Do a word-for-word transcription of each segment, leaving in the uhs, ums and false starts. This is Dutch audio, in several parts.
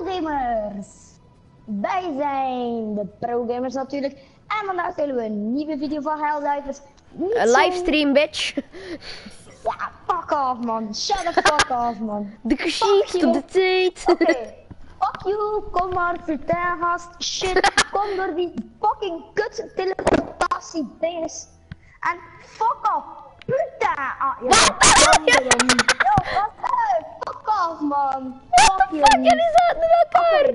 pro-gamers! Wij zijn de pro-gamers natuurlijk. En vandaag spelen we een nieuwe video van Helldivers. Een livestream, bitch. Ja, fuck off man. Shut the fuck off man. De geschichte op de tijd. Oké. Okay. Fuck you, kom maar, vertel gast. Shit, kom door die fucking kut teleportatie dinges. En fuck off. Puta! Ah, ja. Yo, wat leuk! Fuck off man! Fuck you! Fuck, jullie zaten in elkaar!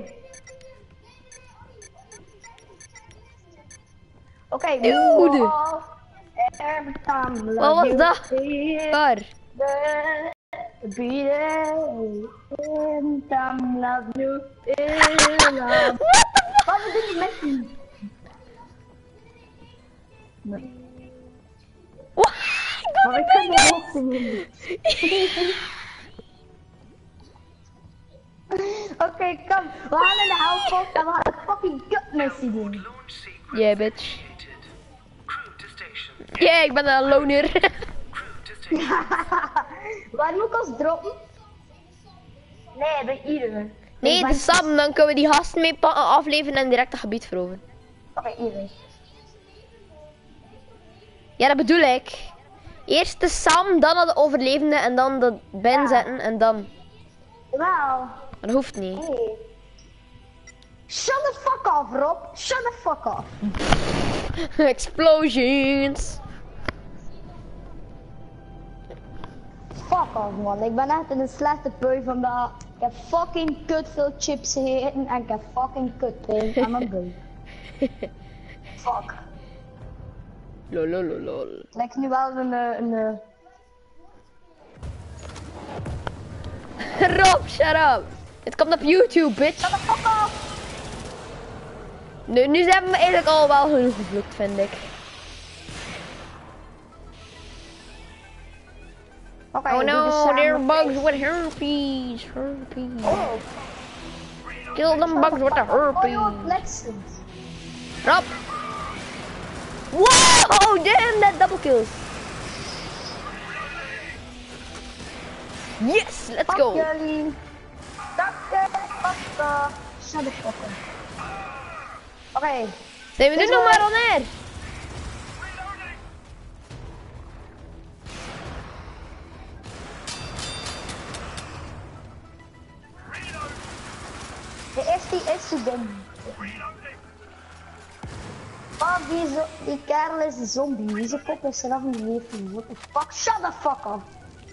Oké, dude! Wat was dat? Waar? Wat doen die mensen? Maar ik kan niet hoog zingen. Oké, kom. We halen de houtpot en we gaan een fucking kut missie doen. Yeah, bitch. Yeah, ik ben een loner. Waar moet ik ons droppen? Nee, bij iedereen. Nee, de Sam, dan kunnen we die gasten mee afleveren en direct het gebied veroveren. Oké, okay, iedereen. Ja, dat bedoel ik. Eerst de Sam, dan de overlevende en dan de Ben ja. zetten en dan. Wauw. Dat hoeft niet. Hey. Shut the fuck off, Rob. Shut the fuck off. Explosions. Fuck off, man. Ik ben echt in een slechte pui vandaag. Ik heb fucking kut veel chips gegeten en ik heb fucking kutpijn aan mijn bui. Fuck. Lol, lol, lol, lol. Het lijkt nu wel een... een Rob, shut up. Het komt op YouTube, bitch. Shut the fuck off. Nu, nu zijn we eigenlijk al wel genoeg gevloekt, vind ik. Okay, oh no, there are bugs with herpes. Herpes. Oh. Kill them bugs with the herpes. Rob. Whoa, damn, that double kills. Yes, let's fuck go. Jullie. Dakke, fuck, shut the fuck up. Oké. Okay. Zijn we nu nog maar on air? De eerste is zo dom. Oh, die, zo, die kerel is een zombie. Wie zijn kop is zelf niet leven. What the fuck? Shut the fuck up.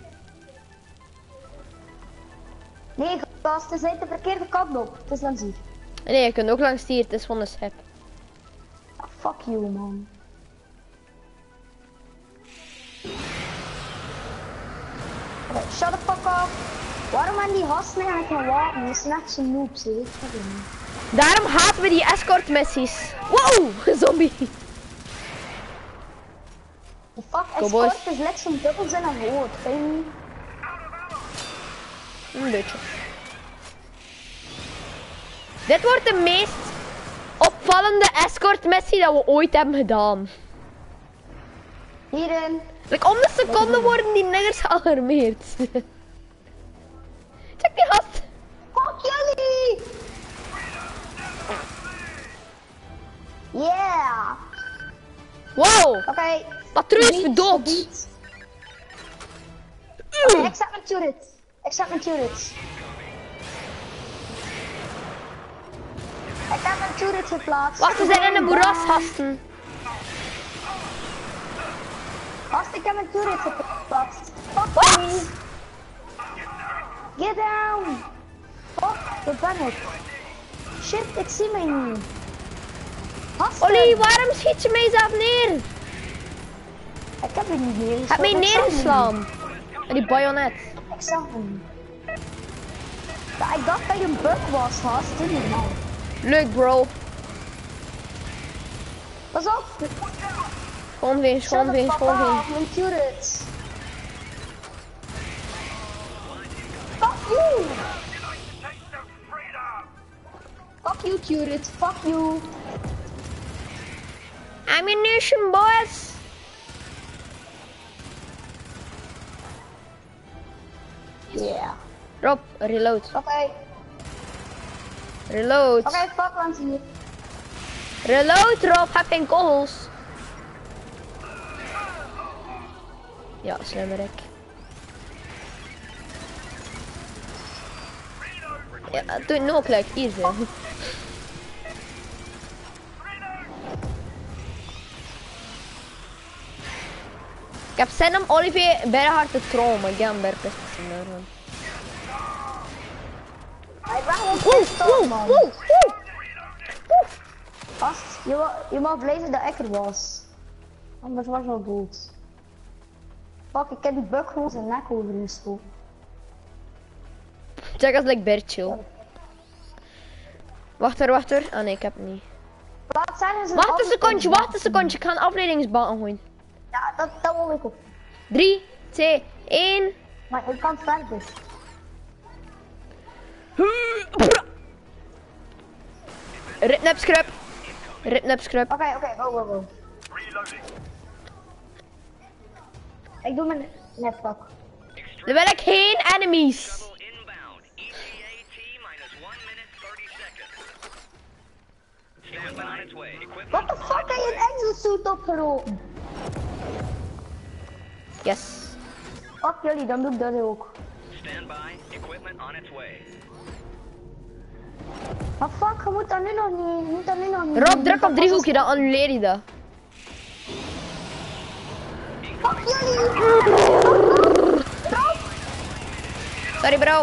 Nee, gast, het is de verkeerde kant op. Het is langs hier. Nee, je kunt ook langs hier. Het is van de schep. Oh, fuck you, man. Okay, shut the fuck up. Waarom aan die gasten eigenlijk geen wapen? Die zijn echt zo'n noobs, hè? Daarom haten we die escort missies. Wow, zombie. De fuck, escort is lekker zo'n dubbel zijn aan woord, vind je niet? Een beetje. Dit wordt de meest opvallende escort missie dat we ooit hebben gedaan. Hierin. Like om de seconde worden die niggers gealarmeerd. Check die gast. Fuck jullie! Yeah! Wow! Oké. Okay. Patrouille is dood. Oké, okay, ik zet mijn turret. Ik zet mijn turret. Ik heb mijn turret geplaatst. Wacht, we zijn in een moeras, gasten. Gast, ik heb mijn turret geplaatst. Fuck me. Get down. Fuck, dat ben ik. Shit, ik zie mij niet. Ollie, waarom schiet je mij zelf neer? Ik heb het niet neer. Heb mij neergeslaan. En die bayonet. Ik zag hem. Ja, ik dacht dat je een bug was, gast. Dit niet nou. Leuk, bro. Pas op. Gewoon weer, gewoon weer, gewoon weer. Mijn turret. Fuck you. Fuck you, turret. Fuck you. Ammunition, boys. Yeah. Rob, reload. Oké. Okay. Reload. Oké, okay, fuck langs hier. Reload Rob, heb geen kogels. Ja, slimmerik. Ja, doe nog gelijk, hier zo. Ik heb zin om Olivier bijna hard te trollen, maar ik ga hem bij de daarvan. Ik ben gewoon pissed man. Woe, woe. Gast, je, wa- je mag lezen dat ik er was. Anders was je wel dood. Fuck, ik heb die bug gewoon zijn nek overgestoken. Check als like bear chill. Wacht er, wacht er. Ah nee, ik heb het niet. Laat zijn ze Wacht een secondje, wacht een secondje. Ik ga een afleidingsbaan gooien. Ja, dat, dat wil ik ook. drie, twee, één. Maar ik kan verder. Ritnap scrub. Ritnap scrub. Oké, oké, go, go, go. Ik doe mijn netpak. Er wil ik geen enemies. What the fuck heb je een exosuit opgeroepen? Yes. Fuck jullie, dan doe ik dat ook. Maar fuck, je moet dat nu nog niet, je moet dat nu nog niet. Rob, druk op driehoekje, dan annuleer je dat. Fuck jullie! Sorry bro.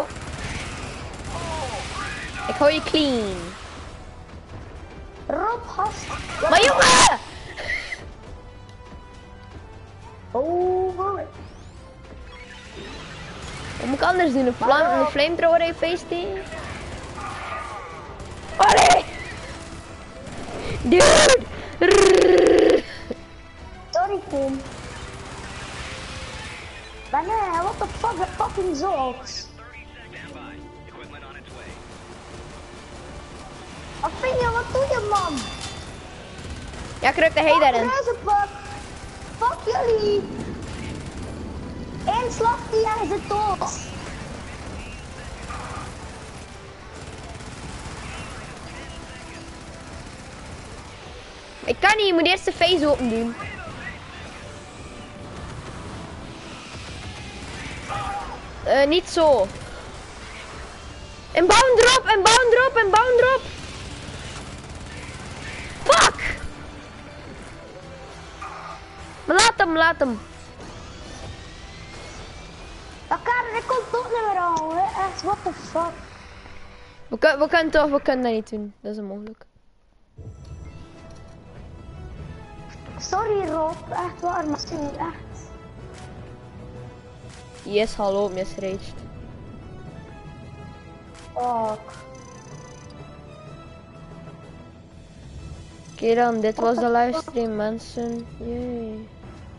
Ik gooi je clean. Rob, gast. Maar jongen! Oh, hoor. Wat moet ik anders doen? Een, flam, een flamethrower in je face tegen? Allee! Dude! Rrrr. Sorry, Tim. Maar nee, what the fuck, dat fucking zoks. Wat vind je, wat doe je, man? Ja, krukte hij daarin. Reuzenpak. Fuck jullie. Eén slag die jij zit dood. Ik kan niet, je moet eerst de face open doen. Uh, niet zo. En bouw erop, en bouw erop, en bouw erop. Fuck! Maar laat hem, laat hem. Dat kan, dat komt toch niet meer aan, hè. Echt, what the fuck. We, kun, we kunnen toch, we kunnen dat niet doen. Dat is onmogelijk. Sorry Rob, echt waar, maar sorry, echt. Yes, hallo, misreached. Fuck. Oké dan, dit was de livestream mensen. Yay.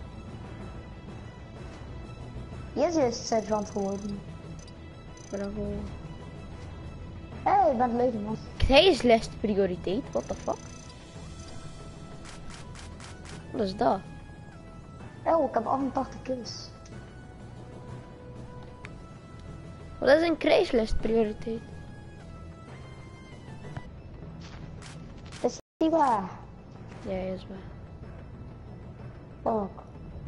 Jesse is sergeant geworden. Bravo. Hé, hey, je bent leuk man. Hij is les prioriteit, what the fuck? Wat is dat? Oh, ik heb achtentachtig kills. Wat is een crashlist prioriteit? Dat is niet waar. Ja, is waar. Fuck.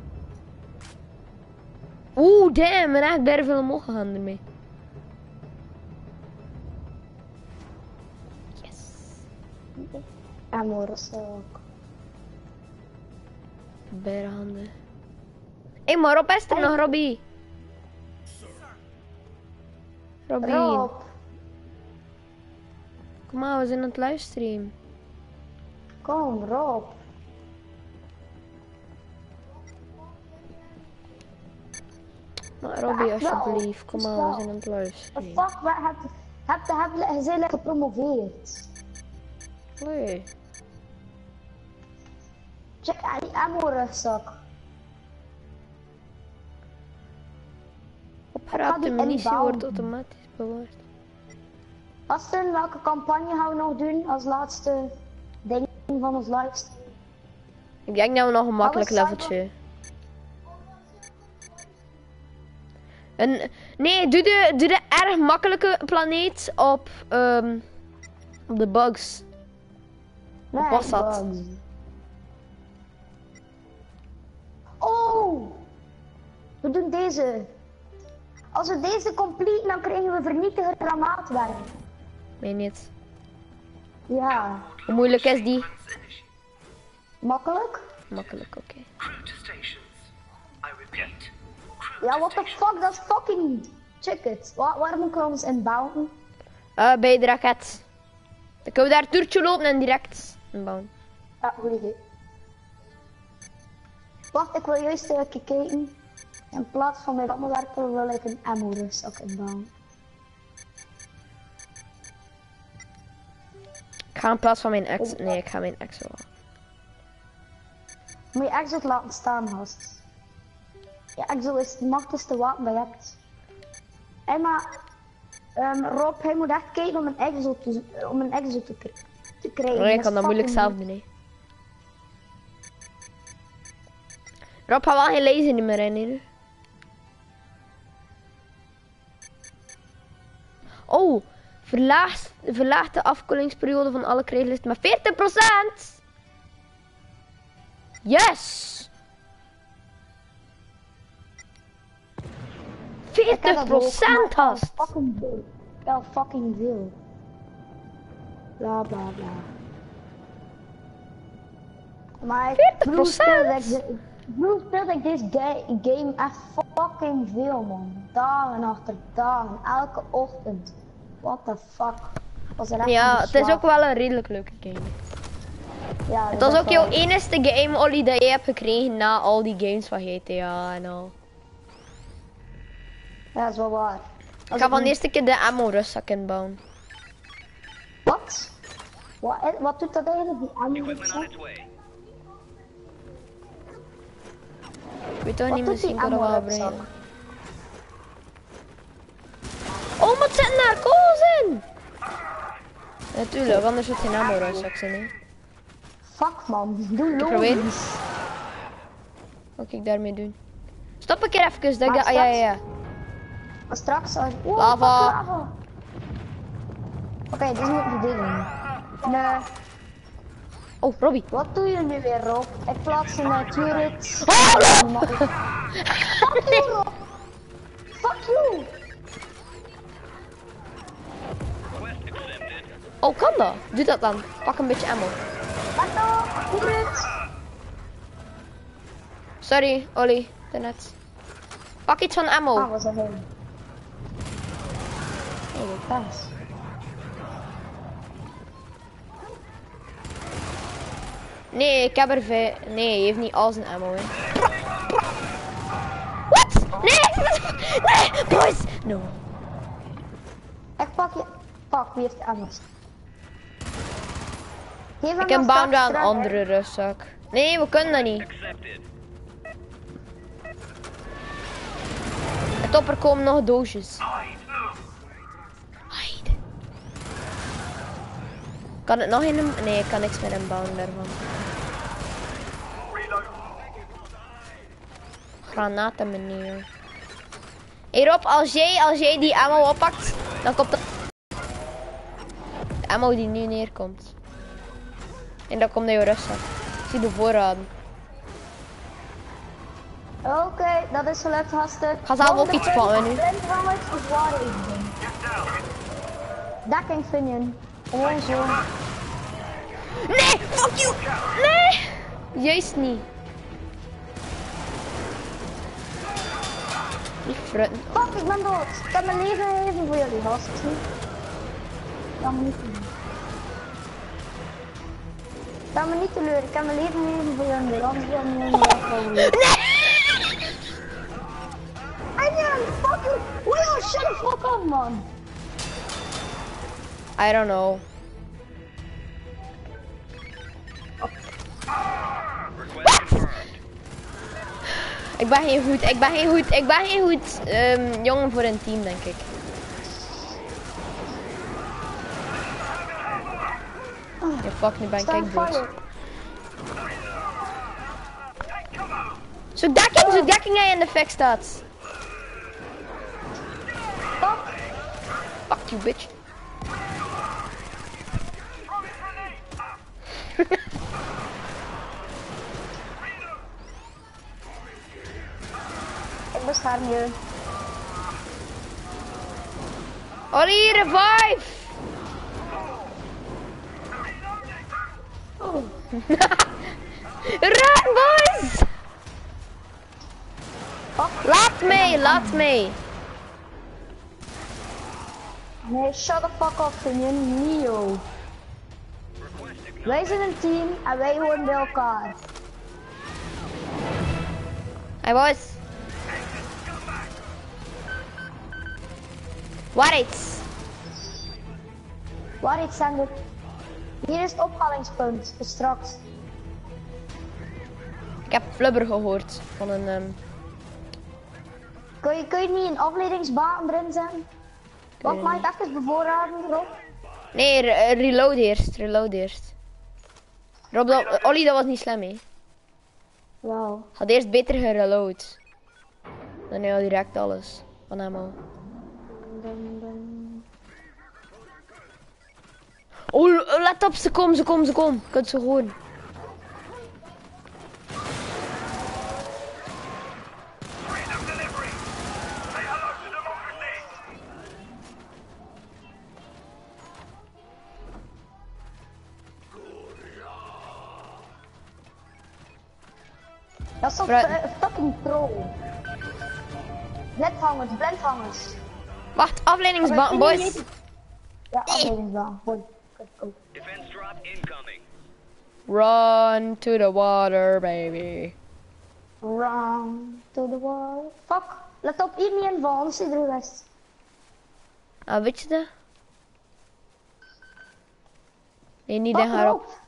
Oeh, damn, en echt bijna veel omhoog gegaan ermee. Yes. Amor, ook. Bijna handen. Hé, hey, maar Rob is er Hey. nog, Robbie. Robbie. Rob. Kom maar, we zijn aan het livestream. Kom, Rob. Maar Robbie, Ja, wel. alsjeblieft, kom maar, we zijn aan het The livestream. fuck, waar heb je heb je heb je gezellig gepromoveerd? Hoi. Check aan die ammo-rugzak. Opgeraapte die munitie inbouwen. wordt automatisch bewaard. Gasten, welke campagne gaan we nog doen als laatste ding van ons livestream? Ik denk dat we nog een makkelijk Alles leveltje. En, nee, doe de, doe de erg makkelijke planeet op, um, Op de bugs. Nee, was dat? bugs. Oh! We doen deze. Als we deze complete, dan krijgen we vernietiger granaatwerk. Meen niet. Ja. Hoe moeilijk is die? Makkelijk? Makkelijk, oké. Ja, what the fuck, dat is fucking... Check it. Wa waar moet ik ons inbouwen? Uh, bij de raket. Dan kunnen we daar een toertje lopen en direct inbouwen. Ja, goed idee. Wacht, ik wil juist een keer kijken. In plaats van mijn rammenwerper wil ik een ammo rustzaak inbouwen. Ik ga in plaats van mijn ex... Nee, ik ga mijn ex wel. Moet je exit laten staan, gast. Ja, exo is het machtigste wapen bij hebt. Hé, maar... Um, Rob, hij moet echt kijken om een exo te, om een exo te, te krijgen. Nee, ik kan dat moeilijk zelf doen, nee. Rob, ga wel geen laser meer in, hè. Oh, verlaagt, verlaagt de afkoelingsperiode van alle krijglisten met veertig procent! Yes! veertig procent hast! Fucking veel. Wel fucking veel. Bla bla bla. Maar veertig procent? Broer speelde ik deze ga game echt fucking veel, man. Dagen achter dagen, elke ochtend. What the fuck. Was er echt ja, het is ook wel een redelijk leuke game. Ja, het was ook jouw enige game, Ollie, dat je hebt gekregen na al die games van G T A en al. Ja, dat is wel waar. Als ik ga van de eerste keer de ammo rustzak inbouwen. Wat? Wat, wat doet dat eigenlijk, die ammo rustzak? Ik weet toch wat niet, doet misschien die kan dat ammo wel rustzak? brengen. Oh, wat zitten daar kogels in? Natuurlijk, anders wordt geen ammo rustzak zijn, hè. Fuck man, doe Ik logisch. probeer. Wat kan ik daarmee doen? Stop een keer even, dat Maar ik... Ah, ja, ja, ja. Maar straks als... Oh, Lava. fuck, lava. Oké, okay, dit is niet de ding. Nee. Oh, Robbie. Wat doe je nu weer, Rob? Ik plaats een uh, turret. Oh, Rob! Fuck you, Rob! Fuck you! Oh, kan dat? Doe dat dan. Pak een beetje ammo. Hallo, turret! Sorry, Ollie. Daarnet. Pak iets van ammo. Ah, wat is dat heen? Hey, thanks. Nee, ik heb er vijf. Nee, je heeft niet al zijn ammo, hè. Wat? Nee! Nee! Boys! No. Ik pak je... Fuck, wie heeft de anders? Geef hem Ik heb dan bound straks aan een terug, andere hè. rustzak. Nee, we kunnen dat niet. En topper komen nog doosjes. Hide. Kan het nog in hem? Nee, ik kan niks meer inbouwen daarvan. Granaten meneer. Hey Rob, als jij, als jij die ammo oppakt, dan komt de... de ammo die nu neerkomt. En dan komt naar je rustzak. Zie de voorraden. Oké, okay, dat is gelukt, gasten. Ga zelf ook iets pannen nu. Dekking Finion. Gewoon zo. Nee, fuck you! Nee! Juist niet. Niet frutten. Fuck, ik ben dood. Ik heb mijn leven gegeven voor jullie, gasten. Dat moet niet doen. Ik kan me niet teleuren. Ik heb mijn leven gegeven voor jullie. Anders wil ik niet meer. Nee! Onion, fuck you! Will, shut the fuck up, man! I don't know. Wat? Ik ben geen goed, ik ben geen goed, ik ben geen goed um, jongen voor een team, denk ik. Ja, fuck, nu ben ik echt dood. Zoek dekking, zoek dekking hij in de fik staat. Fuck you, bitch. Ik bescherm je. Ollie, revive! Oh. Run, boys! Fuck. Laat mee, laat mee. Nee, shut the fuck up, vriendin. Nio. Wij zijn een team en wij horen bij elkaar. Hey, boys. Waar iets? Waar iets aan de... Hier is het ophalingspunt, voor straks. Ik heb flubber gehoord van een... Um... Kun je, kun je niet een afleidingsbaan erin zetten? Wat mag ik even bevoorraden, Rob? Nee, re reload eerst, reload eerst. Rob, dat, Ollie, dat was niet slim, hè. Wauw. Had eerst beter gereload. Dan heel direct alles van hem al. Oh, let op, ze komen, ze komen, ze komen. Je kunt ze horen. Dat is toch Bru- uh, fucking pro. Blindhangers, blindhangers. Wacht, afleidingsbaan, boys. Ja, afleidingsbaan. Hoi. Go. Defense drop incoming. Run to the water, baby. Run to the wall. Fuck. Let op, hier niet invallen, anders is er rest. Ah, weet je dat? Nee, niet Fuck in haar op. op.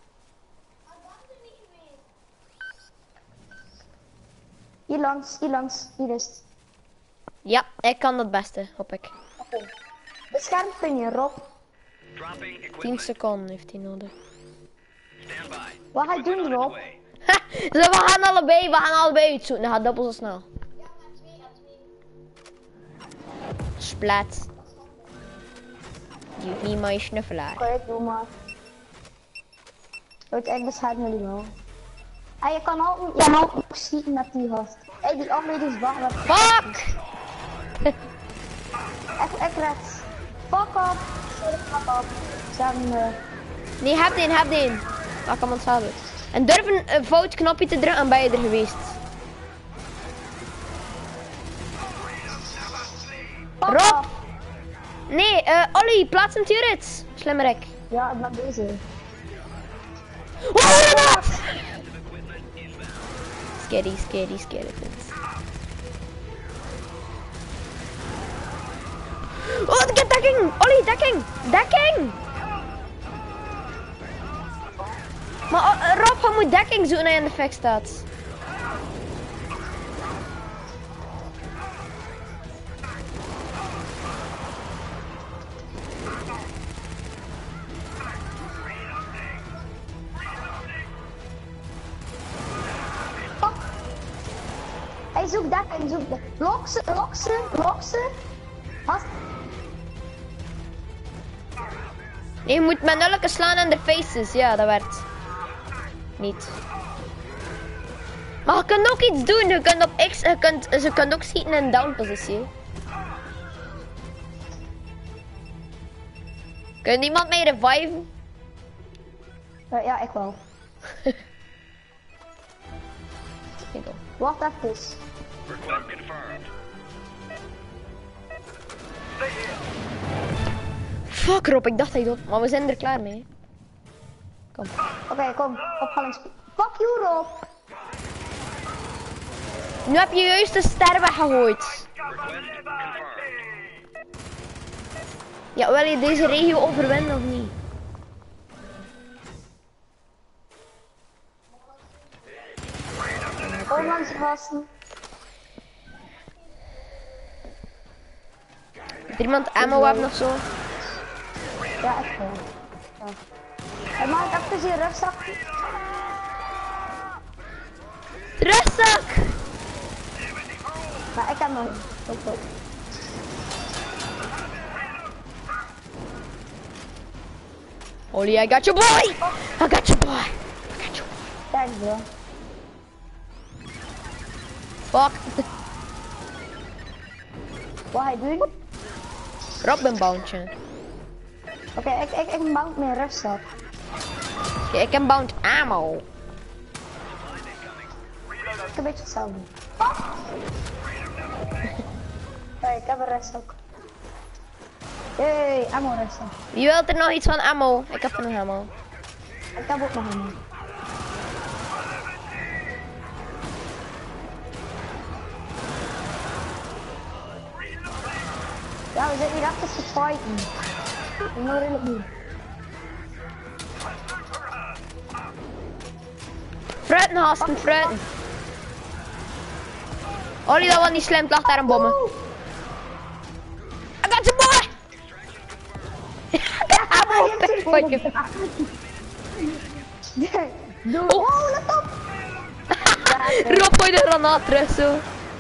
Hier langs, hier langs, hier is het. Ja, ik kan dat beste, hoop ik. Oké. Beschermd vind je, Rob. Dropping tien equipment. seconden heeft hij nodig. Stand by. Wat ga je doen, On its Rob? way. Ha! Dus we gaan allebei, we gaan allebei uitzoeken. Dat gaat dubbel zo snel. Splat. Geef niet mijn snuffelaar. Oké, doe maar. Weet ik bescherm jullie wel. En je kan ook, je kan ook schieten met die gast. Hé, hey, die afleidingsbaan werd... Fuck! Echt, echt rechts. Fuck up. Sorry, fuck up. Ze hebben... Uh... Nee, heb die, heb die. Maak hem onthouden. En durf een uh, fout knopje te drukken en ben je er geweest. Fuck Rob! up. Nee, eh, Ollie, plaats een turret. Slimmerik. Ja, ik ben bezig. Wat is dat? Scary, scary, scary things. Oh, ik heb dekking! Ollie, dekking! Dekking! Maar oh, Rob, je moet dekking zoeken als je in de fik staat. Hij zoekt dekking, zoekt dekking. Lok ze, lok ze, lok ze. Gast. Nee, je moet met nulken slaan in de faces. Ja, dat werkt. Niet. Maar je kunt ook iets doen. Je kunt op X, je kunt, ze kunt ook schieten in down positie. Kan iemand mij reviven? Uh, ja, ik wel. Ik ook. Wacht even. Request confirmed. Stay here. Fuck Rob, ik dacht hij dood. Maar we zijn er klaar mee. Kom. Oké, okay, kom. Ophalingspunt. Fuck you, Rob. Nu heb je juist de ster weggegooid. Request confirmed. Ja, wil je deze regio overwinnen of niet? Kom langs de gasten. Heeft iemand ammo hebben of zo? Ja, echt wel. Ja. Hey, mag ik even je rugzak? Rugzak! Ja, ik heb nog. Ook ook. Ollie, I got your boy! I got your boy! I got your boy. Thanks bro. Fuck. Wat ga je doen? Rob een bounce. Oké, ik, ik, ik bouw mijn rugzak. Ja, ik heb bound ammo. Ik heb een beetje hetzelfde. Fuck! Hey, ik heb een rugzak. Hey, ammo rugzak. Wie wilt er nog iets van ammo? Ik heb er nog ammo. Ik heb ook nog een. Ja, we zitten hier even te fighten. Ik moet redelijk doen. Fruiten, hasten, fruiten. Ollie, dat was niet slim, het lag daar een bommen. I got your boy! Ammo, fuck you. Doe. Oh. Oh, let op! Rob, gooi de granaat terug, zo.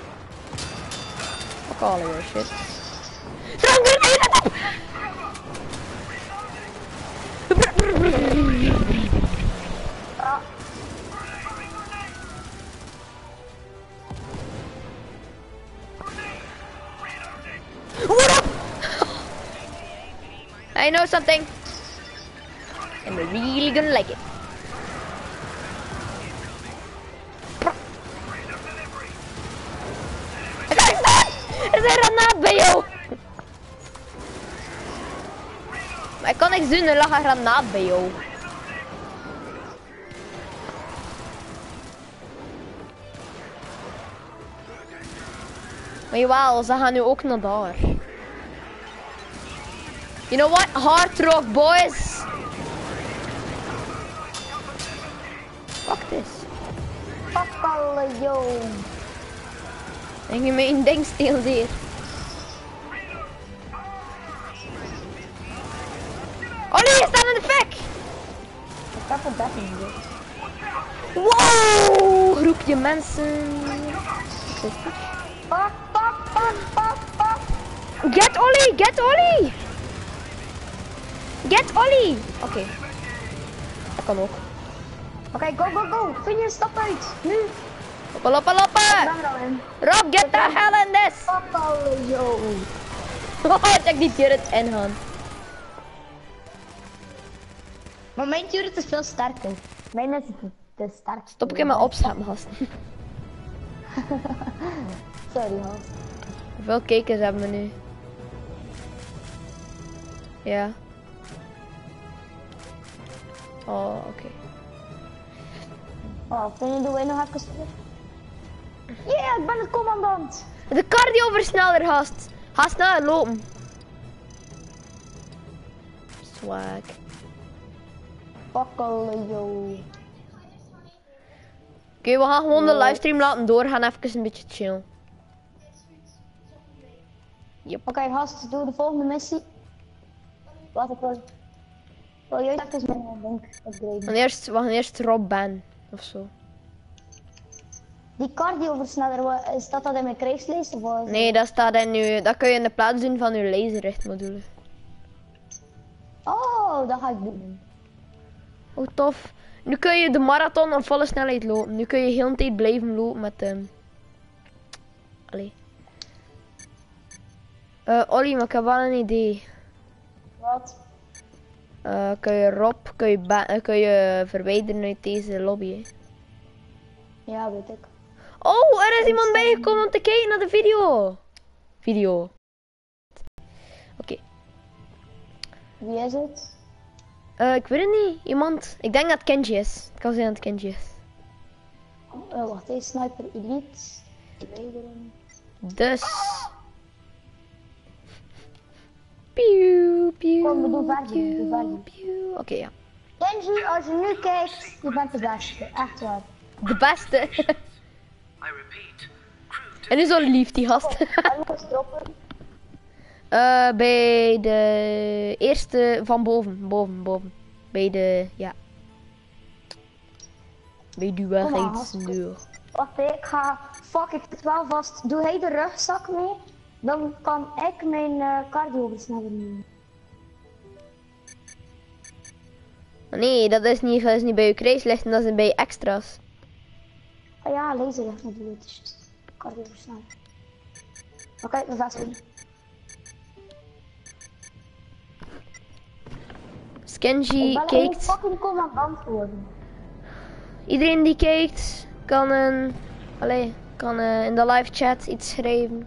Fuck all your shit. Strong grenade, let op! What up? I know something. I'm really gonna like it. Er is een granaat bij jou. Maar ik kan niks doen, er lag een granaat bij jou. Maar jawel, ze gaan nu ook naar daar. You know what? Hard rock, boys. Fuck this. Fuck alle, yo. En je mijn ding stelen hier. Ollie, je staat in de fik! Ik heb het best niet doen. Wow, groepje mensen. Fuck, fuck, fuck, fuck, fuck. Get Ollie, get Ollie! Get Ollie! Oké. Okay. Dat kan ook. Oké, okay, go, go, go. Finish, stap uit. Nu. Loppen, loppen, loppen! Ik ben er al in. Rob, get the hell in this! Fuck alle, yo. Oh, check die turret in gaan. Maar mijn turret is veel sterker. Mijn is te sterk. Stop ik in mijn opstaan, gasten. Sorry, gast. Hoeveel kijkers hebben we nu? Ja. Oh, oké. Okay. Oh, vind je, doen wij nog even terug? Yeah, ik ben de commandant. De cardio-versneller, gast. Ga sneller lopen. Swag. Fuck alle, yo. Oké, okay, we gaan gewoon de livestream laten doorgaan, even een beetje chillen. Yep. Oké, okay, gast, doe de volgende missie. Wat ik wil. Wil jij even mijn ding upgraden? We gaan eerst, we gaan eerst Rob ban of zo. Die cardio-versneller, staat dat in mijn krijgslijst of wat? Nee, dat staat in nu. Dat kun je in de plaats doen van je laserrichtmodule. Oh, dat ga ik doen. Oh, tof. Nu kun je de marathon op volle snelheid lopen. Nu kun je heel de tijd blijven lopen met hem. Um... Allee. Uh, Ollie, maar ik heb wel een idee. Wat? Uh, kun je Rob, kun je, uh, kun je verwijderen uit deze lobby, hè? Ja, weet ik. Oh, er is iemand bijgekomen om te kijken naar de video. Video. Oké. Okay. Wie is het? Uh, ik weet het niet. Iemand. Ik denk dat het Kenji is. Het kan zijn dat het Kenji is. Oh, wacht even. Sniper Elite. Verwijderen. Dus. Piu, piu, Kom, we doen verder. We doen verder. Oké, okay, ja. Kenji, als je nu kijkt, je bent de beste. Echt waar. De beste. En nu zo lief, die gast. En nog eens droppen. Uh, bij de eerste van boven, boven, boven. Bij de, ja. Bij de waarheidsdeur. Wacht, ik ga, fuck, ik zit wel vast. Doe hij de rugzak mee? Dan kan ik mijn uh, cardio versnellen nemen. Nee, dat is niet, dat is niet bij je kruislichten, dat is bij je extra's. Ah ja, laser ligt met die dus cardio versnellen. Maar kijk, mijn vesting. Skenji Ik ben een kijkt. fucking commandant geworden. Iedereen die kijkt kan een, allee, kan eh, in de live chat iets schrijven.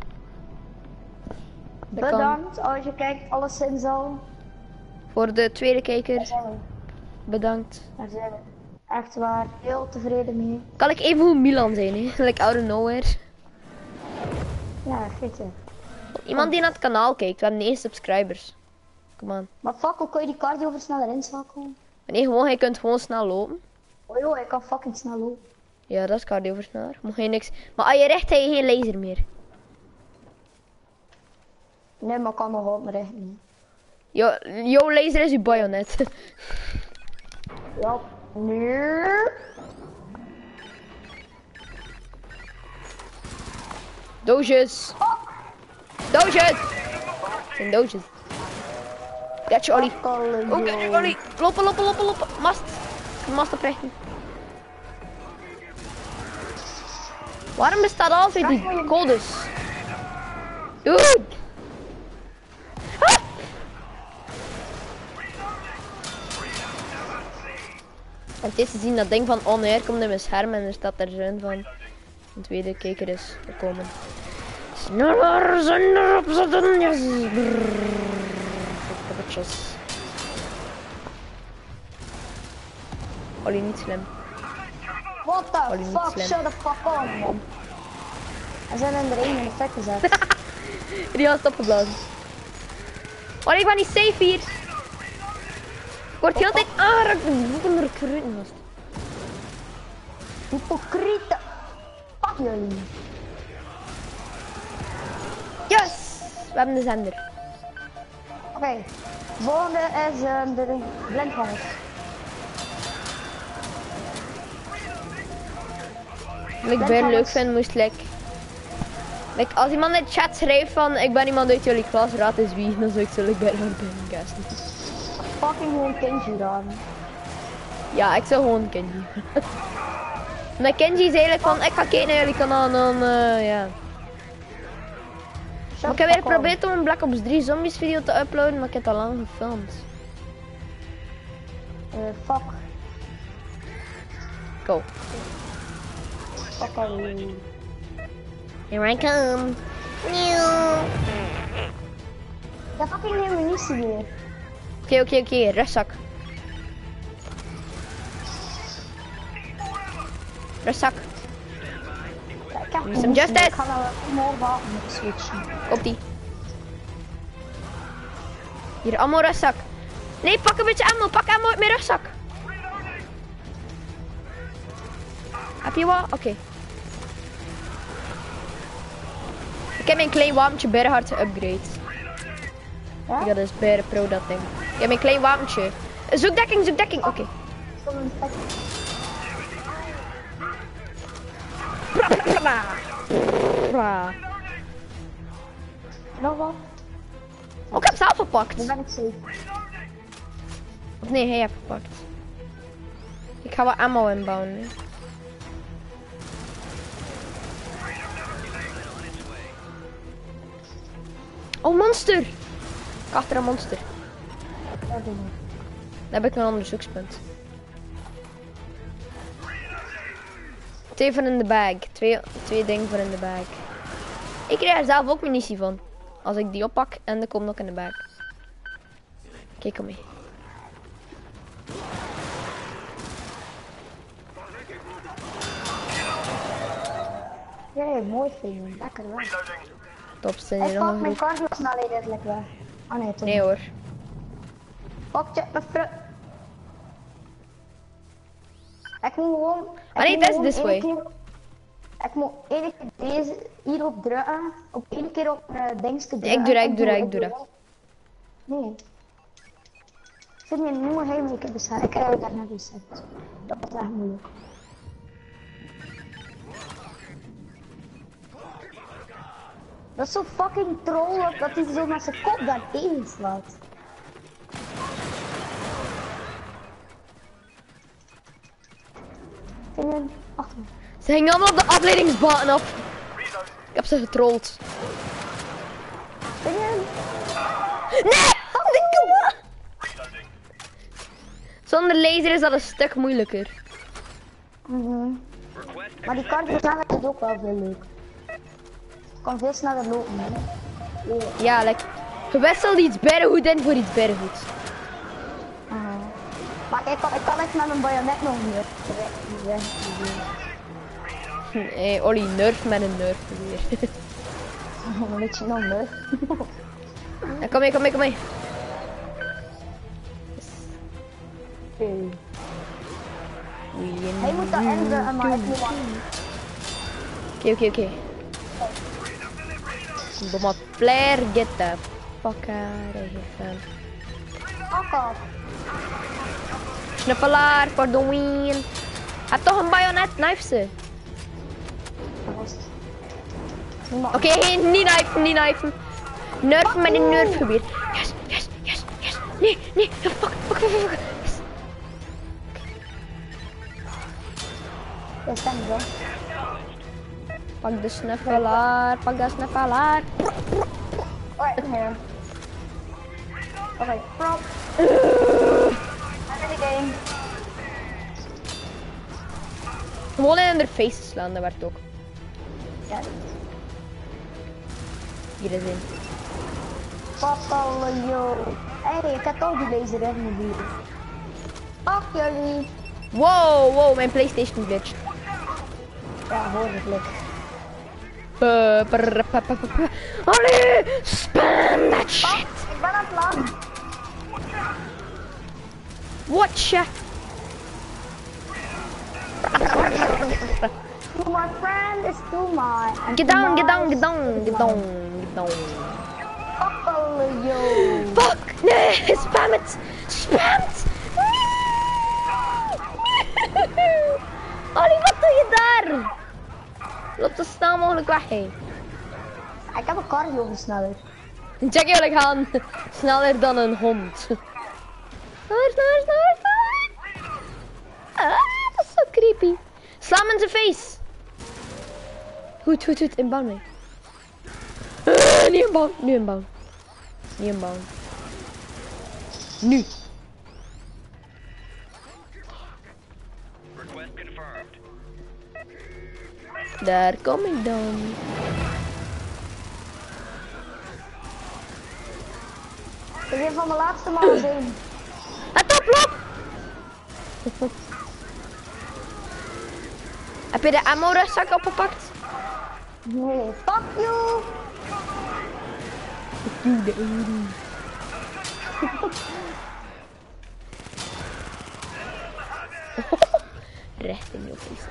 Dat kan. Bedankt als je kijkt, alleszins al. Voor de tweede Daar kijker, zijn we. bedankt. Daar zijn we. Echt waar, heel tevreden mee. Kan ik even hoe Milan zijn, hè? Like out of nowhere. Ja, gitte. Iemand die naar het kanaal kijkt, we hebben negen subscribers. Come on. Maar fuck, hoe kun je die cardio versneller inschakelen? Nee, gewoon, je kunt gewoon snel lopen. Oh joh, ik kan fucking snel lopen. Ja, dat is cardioversneller. Mocht je niks. Maar als je recht heb je geen laser meer. Nee, maar ik kan nog op mijn richten. Yo, jouw laser is je bayonet. Ja, nee. Doosjes. Doosjes. Zijn doosjes. Get je Ollie. Oh, get je Ollie. Lopen, lopen, lopen, lopen. Mast. Mast oprichten. Waarom bestaat altijd die codes? Dude. Ah! En het is te zien dat ding van on air komt in mijn scherm en er staat er zin van een tweede kijker is gekomen. Sneller zonder opzetten, yes. Brrrr. Ollie niet slim. What the Ollie, niet fuck, slim. shut the fuck up man. We zijn in de één in de vet gezet. Die had opgeblazen. Oh, ik ben niet safe hier. Ik word heel de tijd aangeraakt met boeken recruiten vast. Hypocriete. Fuck jullie. Yes! We hebben de zender. Oké, okay. Volgende is uh, de blindvangers. Wat ik weer leuk vind, moest like, like, als iemand in de chat schrijft van ik ben iemand uit jullie klas, raad eens wie, dan zou ik zo like, bij haar binnen guesten. Fucking gewoon Kenji dan. Ja, ik zou gewoon Kenji. Maar Kenji is eigenlijk van ik ga kijken naar jullie kanaal en dan uh, ja. Maar ik heb weer geprobeerd om een Black Ops drie zombies video te uploaden, maar ik heb het al lang gefilmd. Uh, fuck. Go. Fuck jullie. Here I come. Ja, fucking geen munitie meer. Oké, oké, oké, rustzak. Rustzak. Ja, ik heb Some munitie, justice. maar ik ga naar more wapen switchen. Komt ie. Hier, ammo rustzak. Nee, pak een beetje ammo. Pak ammo uit mijn rugzak. Heb je wat? Oké. Okay. Ik heb mijn klein wapentje bijna hard geupgrade. Ja? Ja, dat is bijna pro dat ding. Ik heb mijn klein wapentje. Zoek dekking, zoek dekking. Oké. Okay. Nog wat? Oh, ik heb zelf gepakt. Dan ben ik safe. Of nee, hij heeft gepakt. Ik ga wat ammo inbouwen nu. Oh, monster! Achter een monster. Dat doe ik. Dan heb ik een onderzoekspunt. Twee van in de bag. Twee, twee dingen voor in de bag. Ik krijg er zelf ook munitie van. Als ik die oppak en dan komt nog in de bag. Kijk, kom mee. Ja, mooi film. Lekker weg. Top, zijn Hij hier nog pakt een mijn groep? cardio snelheid eigenlijk weg. Ah nee, toch Nee hoor. Pak je mijn fru... Ik moet gewoon... ik Ah nee, moet dat is gewoon this één way. keer- Ik moet één keer deze hierop drukken. Op één keer op uh, dingetje drukken. Ik doe dat, ik en doe dat, doe- ik doe dat. Nee. Ik zit niet nieuwe heen, ik heb bezet. Ik heb daar net bezet. Dat was echt moeilijk. Dat is zo fucking trollig dat hij zo met zijn kop daar tegen slaat. Dingen, achter me. Ze gingen allemaal op de afleidingsbaten af. Ik heb ze getrold. Dingen. Nee! De koe! Zonder laser is dat een stuk moeilijker. Mhm. Request Maar die kant versnelling is ook wel veel leuk. Ik kan veel sneller lopen. Hè. Ja, like, gewisseld iets berggoed in voor iets berggoed. Uh, maar ik kan, ik kan echt met mijn bajonet nog meer. Hé, Olly, nerf met een nerf weer. Een beetje nog meer. Ja, kom mee, kom mee, kom mee. Hij moet dat inzetten, maar ik moet wat. Oké, oké, oké. Domme player, get the fuck out of here. Fuck off. Knuffelaar voor de win. Heb toch een bayonet, knife ze. Oké, okay, niet knifen, niet knifen. Nerf met een nerf geweer. Yes, yes, yes, yes. Nee, nee, fuck, fuck, fuck, fuck, fuck. Yes. Dat is hem zo. Pak de snuffelaar, pak de snuffelaar. Alright, here. Oké, prop. End of the game. Gewoon in de face slaan, dat werkt ook. Ja. Hier is een. Papa, yo. Hey, ik heb toch die laser in mijn buurt. Ach, jullie. Wow, wow, mijn PlayStation glitch. Ja, hoor het lukt. Uh, brr, pa, pa, pa, pa. Allee, spam that shit. Oh, ik ben aan het laden. Watch ya. To my friend is to my. Get down, get down, get down, get down, get down. Papa, yo. Fuck, nee, spam het, spam het. Ollie, wat doe je daar? Loop zo snel mogelijk weg, hé. Ik heb een cardio versneller. Check jullie gaan sneller dan een hond. Sneller, sneller, sneller, sneller. Ah, dat is zo creepy. Sla hem in zijn face. Goed, goed, goed. Inbouw mee. Uh, niet inbouwen. Nu inbouwen. Niet inbouwen. Nu. Request confirmed. Daar kom ik dan. Ik ben van mijn laatste magazijn. Let op, loop! Heb je de ammo rugzak opgepakt? Nee, fuck you. Doe de ammo. Recht in je face.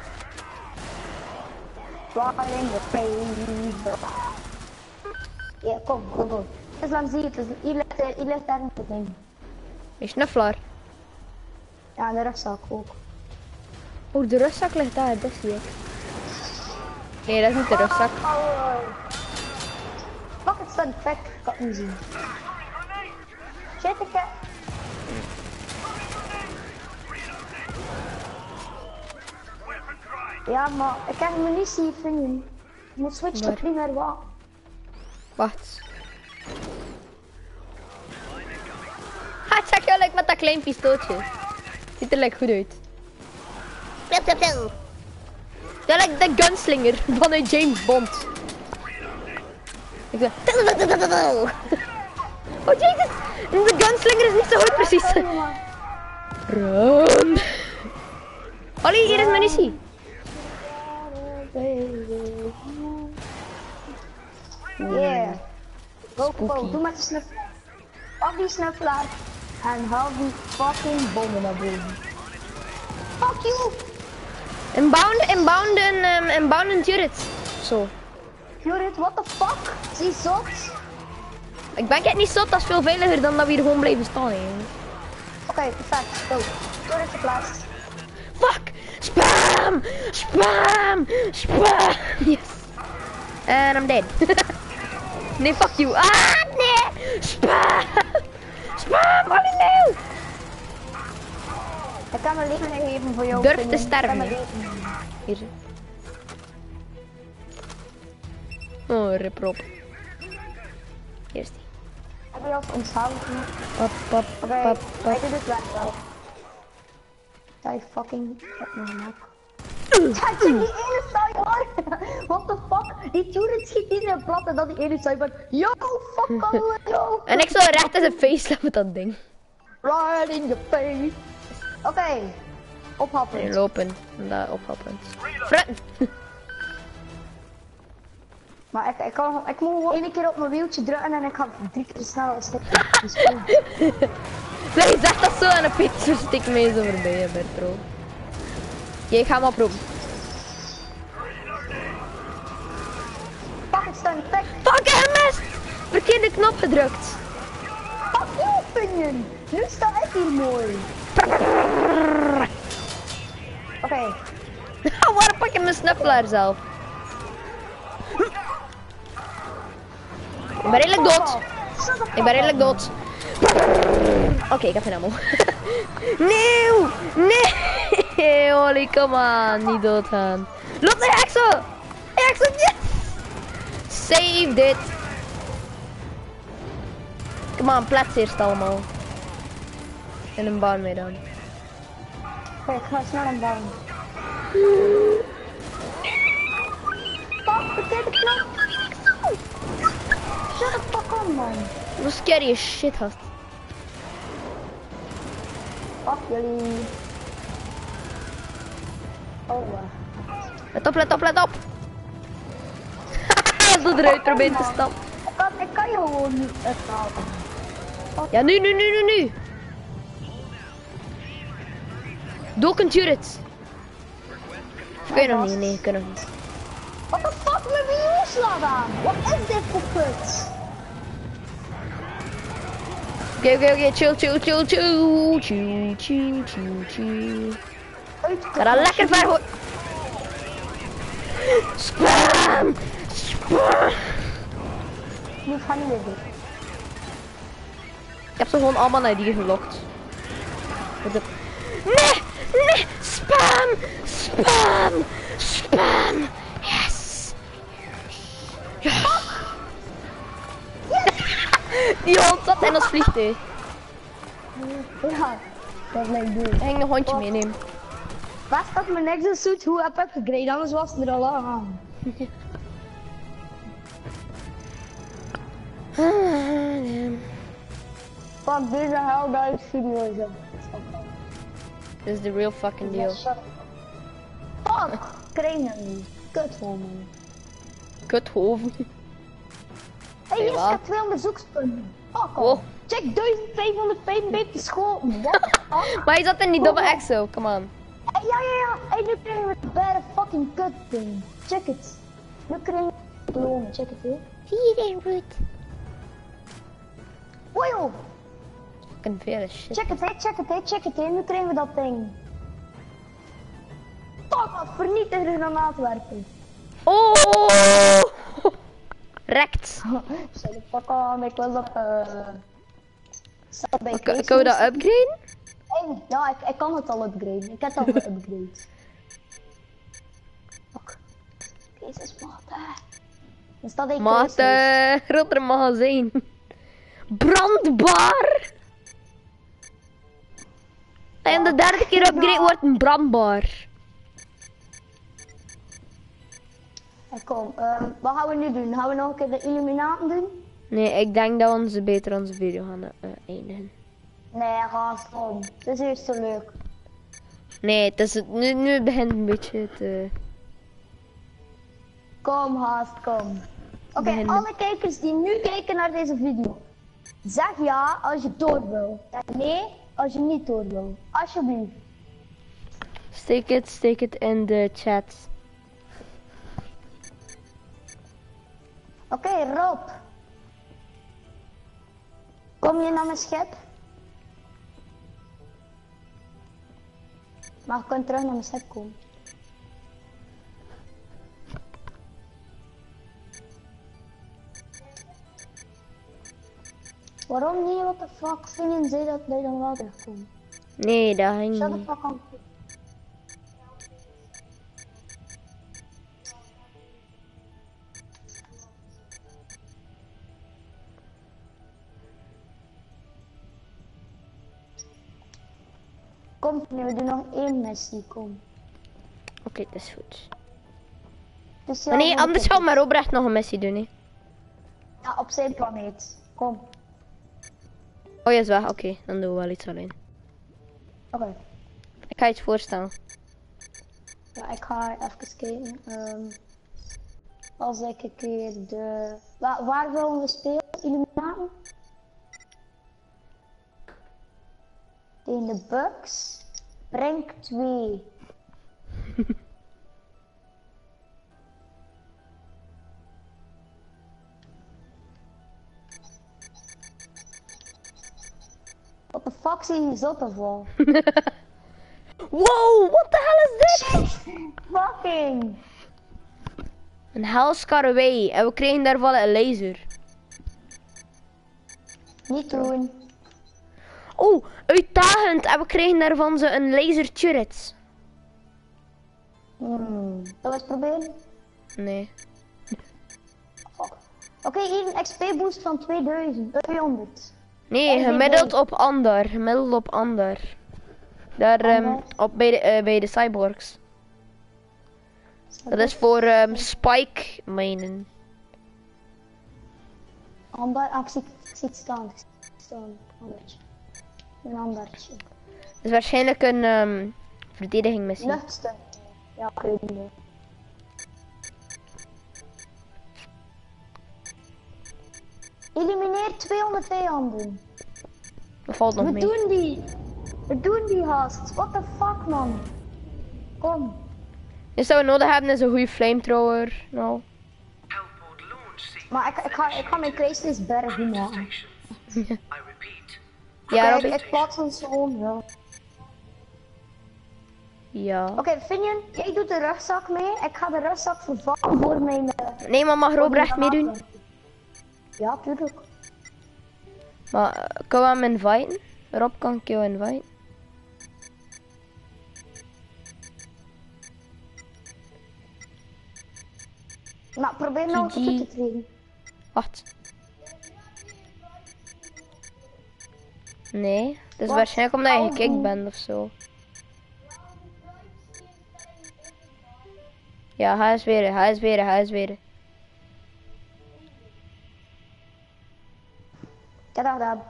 Right in your face. Ja, kom, kom, kom. Islam zie je het. Hier ligt, eh, hier ligt daar een ding. Een snuffelaar. Ja, en de rugzak ook. Oh, de rugzak ligt daar, dat zie ik. Nee, dat is niet de rugzak. Oh, fuck, het staat perfect. Ik kan het niet zien. Shit, ik heb... Ja, maar ik heb munitie vinden. Je moet switchen Waar? tot primair wapen. Wacht. Ha, check jou like met dat klein pistooltje. Ziet er lekker goed uit. Pil, pil, pil. Ja, like de gunslinger van James Bond. Ik zeg... Oh jezus, de gunslinger is niet zo goed precies. Run. Ollie, hier is munitie. Yeah. Go, go, Spooky. doe met de snuffelaar. Pak die snuffelaar en haal die fucking bommen naar boven. Fuck you! Inbound, inbound een, um, inbound een turret. Zo. Jurit, what the fuck? Zie zot? Ik ben het niet zot, dat is veel veiliger dan dat we hier gewoon blijven staan. Hè. Oké, okay, perfect. Go. Turret geplaatst. Fuck! Spam! Spam! Spam! Yes. And I'm dead. Nee, fuck you. Ah, nee! Spam! Spam! Ollie, no! Ik kan mijn leven geven voor jou. Durf te Pinion. sterven, Ik kan mijn hè. leven- Hier zit. Oh, riprop. Hier is die. Heb je als onthouden gemaakt? Pap, pap, Oké, pap, hij pap. doet het weg wel. Hij fucking heb me gemaakt. Check die ene cyber! What the fuck? Die turret schiet iedereen plat en dan die ene cyber. Yo, fuck all, yo! En ik zou recht in zijn face slaan met dat ding. Right in your face! Oké, okay. Nee, ophappen. lopen. En daar ophappen. Fretten. Maar ik, ik, kan, ik moet gewoon één keer op mijn wieltje drukken en ik ga drie keer sneller stikken. Nee, je zegt dat zo en een pizza stik mee zo voorbij, hè, Bertro. Oké, ik ga hem oproepen. Fuck, ik sta in tek. Fuck, M S! Verkeerde knop gedrukt. Fuck you, Pinion! Nu sta ik hier mooi. Oké. Okay. Waarom pak je mijn snuffelaar zelf? Ik ben redelijk dood. Ik ben redelijk dood. Oké, okay, ik heb geen ammo. Nee! Nee! Ollie, kom aan. Niet doodgaan. Loop naar Exo! Exo, yes! Save dit. Kom aan, plaats eerst allemaal. In een baan mee dan. Oké, ik ga snel een bouwen. Fuck, verkeerde knop. Shut the fuck on, man. Dat was scary as shit, gast. Fuck jullie. Oh, uh. Let op, let op, let op. Zo eruit probeert te stappen. Ik kan, ik kan je gewoon niet uithalen. Ja, nu, nu, nu, nu, nu. Doe een turret. Of kun je nog niet? Nee, ik kan nog niet. What the fuck, mijn wiel slaat aan. Wat is dit voor kut? Oké, oké, oké, chill, chill, chill, chill, chill, chill, chill, chill. Ga dan lekker ver hoor. Spam! Spam! Nu ga niet weer doen. Ik heb ze gewoon allemaal naar die gelokt. Wat de... Nee! Nee! Spam! Spam! Spam! Yes! Ja! Die hond zat in ons vliegtuig. Ja, dat is mijn doel. Ik ging een hondje meenemen. Waar staat mijn Nexus suit? Hoe heb ik gegrade? Anders was het er al lang aan. Fuck, deze Helldive video zo. This is the real fucking deal. Fuck, Krenen. Kut voor me. Kuthoven. Hé, hey, hier wat? staat tweehonderd zoekspunten. Fuck Oh. off. Check duizend vijfhonderdvijfenveertig schoten. What the fuck? Maar je zat in die double exo, come on. Hey, ja, ja, ja. Hey, nu krijgen we het bare fucking kut ding. Check het. Nu krijgen we het belonen. Check het, hè. Hier is goed. Wow. Fucking veel shit. Check het, hè. Check het, hè. Check het, hè. Nu krijgen we dat ding. Fuck, wat vernietigde granaatwerpen. Oh! Rekt. Zeg de fuck on, ik was op uh, staat bij Kan kan we dat upgraden? Hey, ja, ik, ik kan het al upgraden. Ik heb het al geupgrade. Fuck. Jezus, maat. Er staat een Maat, eh, groter magazijn. Brandbaar! En de derde keer upgrade wordt een brandbaar. Hey, kom, um, wat gaan we nu doen? Gaan we nog een keer de Illuminaten doen? Nee, ik denk dat we onze beter onze video gaan uh, eindigen. Nee, gast, kom. Het is eerst zo leuk. Nee, het is het, nu, nu begint het een beetje te... Kom, haast, kom. Oké, Beginnen. alle kijkers die nu kijken naar deze video. Zeg ja als je door wil. En nee als je niet door wil. Alsjeblieft. Steek het, steek het in de chat. Oké, okay, Rob. Kom je naar mijn schip? Maar je kunt terug naar mijn schip komen. Waarom niet? What the fuck? Vinden zei dat hij dan wel terugkomt. Nee, dat ging Shut the niet. fuck up. Kom, nee, we doen nog één missie, kom. Oké, dat is goed. Dus Maar nee, moet anders ik- gaan we maar oprecht nog een missie doen, hè. Ja, op zijn planeet. Kom. Oh, je is weg. Oké, dan doen we wel iets alleen. Oké. Ik ga iets voorstellen. Ja, ik ga even kijken. Ehm, als ik een keer de... Wa waar willen we spelen? Illuminaten? Tegen de Bucks. Rank twee. What the fuck zie je zot ervoor? Wow, what the hell is dit? Fucking! Een Hellscar away. En we kregen daarvan een laser. Niet doen. Oh, uitdagend. En we kregen daarvan zo een laser turret. Hmm. Zullen we eens proberen? Nee. Fuck. Oké, hier een X P boost van tweeduizend. eh, tweehonderd. Nee, L B B. gemiddeld op ander. Gemiddeld op ander. Daar ehm, Ander? op bij de, eh, bij de cyborgs. Dat is voor ehm, Spike minen. Ander, ah, ik zie, ik zie het staan. Ik zie het staan. Andertje. Een andertje. Dat is waarschijnlijk een ehm verdediging missie. Luchtsteun. Ja, ik weet het niet. Elimineer tweehonderd vijanden. Dat valt nog We mee. doen die. We doen die gast. What the fuck man. Kom. Dus wat we nodig hebben is een goede flamethrower. Nou. Hellport launch sequence Maar ik, ik, ga, ik ga mijn Chrysler bergen maken. stations. I repeat. Ja, Oké, Robbie. ik plaats ons gewoon wel. Ja. Oké, Finian, jij doet de rugzak mee. Ik ga de rugzak vervangen voor mijn... eh, Nee, maar mag voor Rob mijn echt meedoen? wapen. Ja, tuurlijk. Maar uh, kunnen we hem inviten? Rob, kan ik jou inviten? Nou, probeer nou G G. toe te treden. Wacht. Nee, het is Wat? waarschijnlijk omdat je Oh, gekikt die- bent of zo. Ja, hij is weer, hij is weer, hij is weer. Ik heb dat gedaan.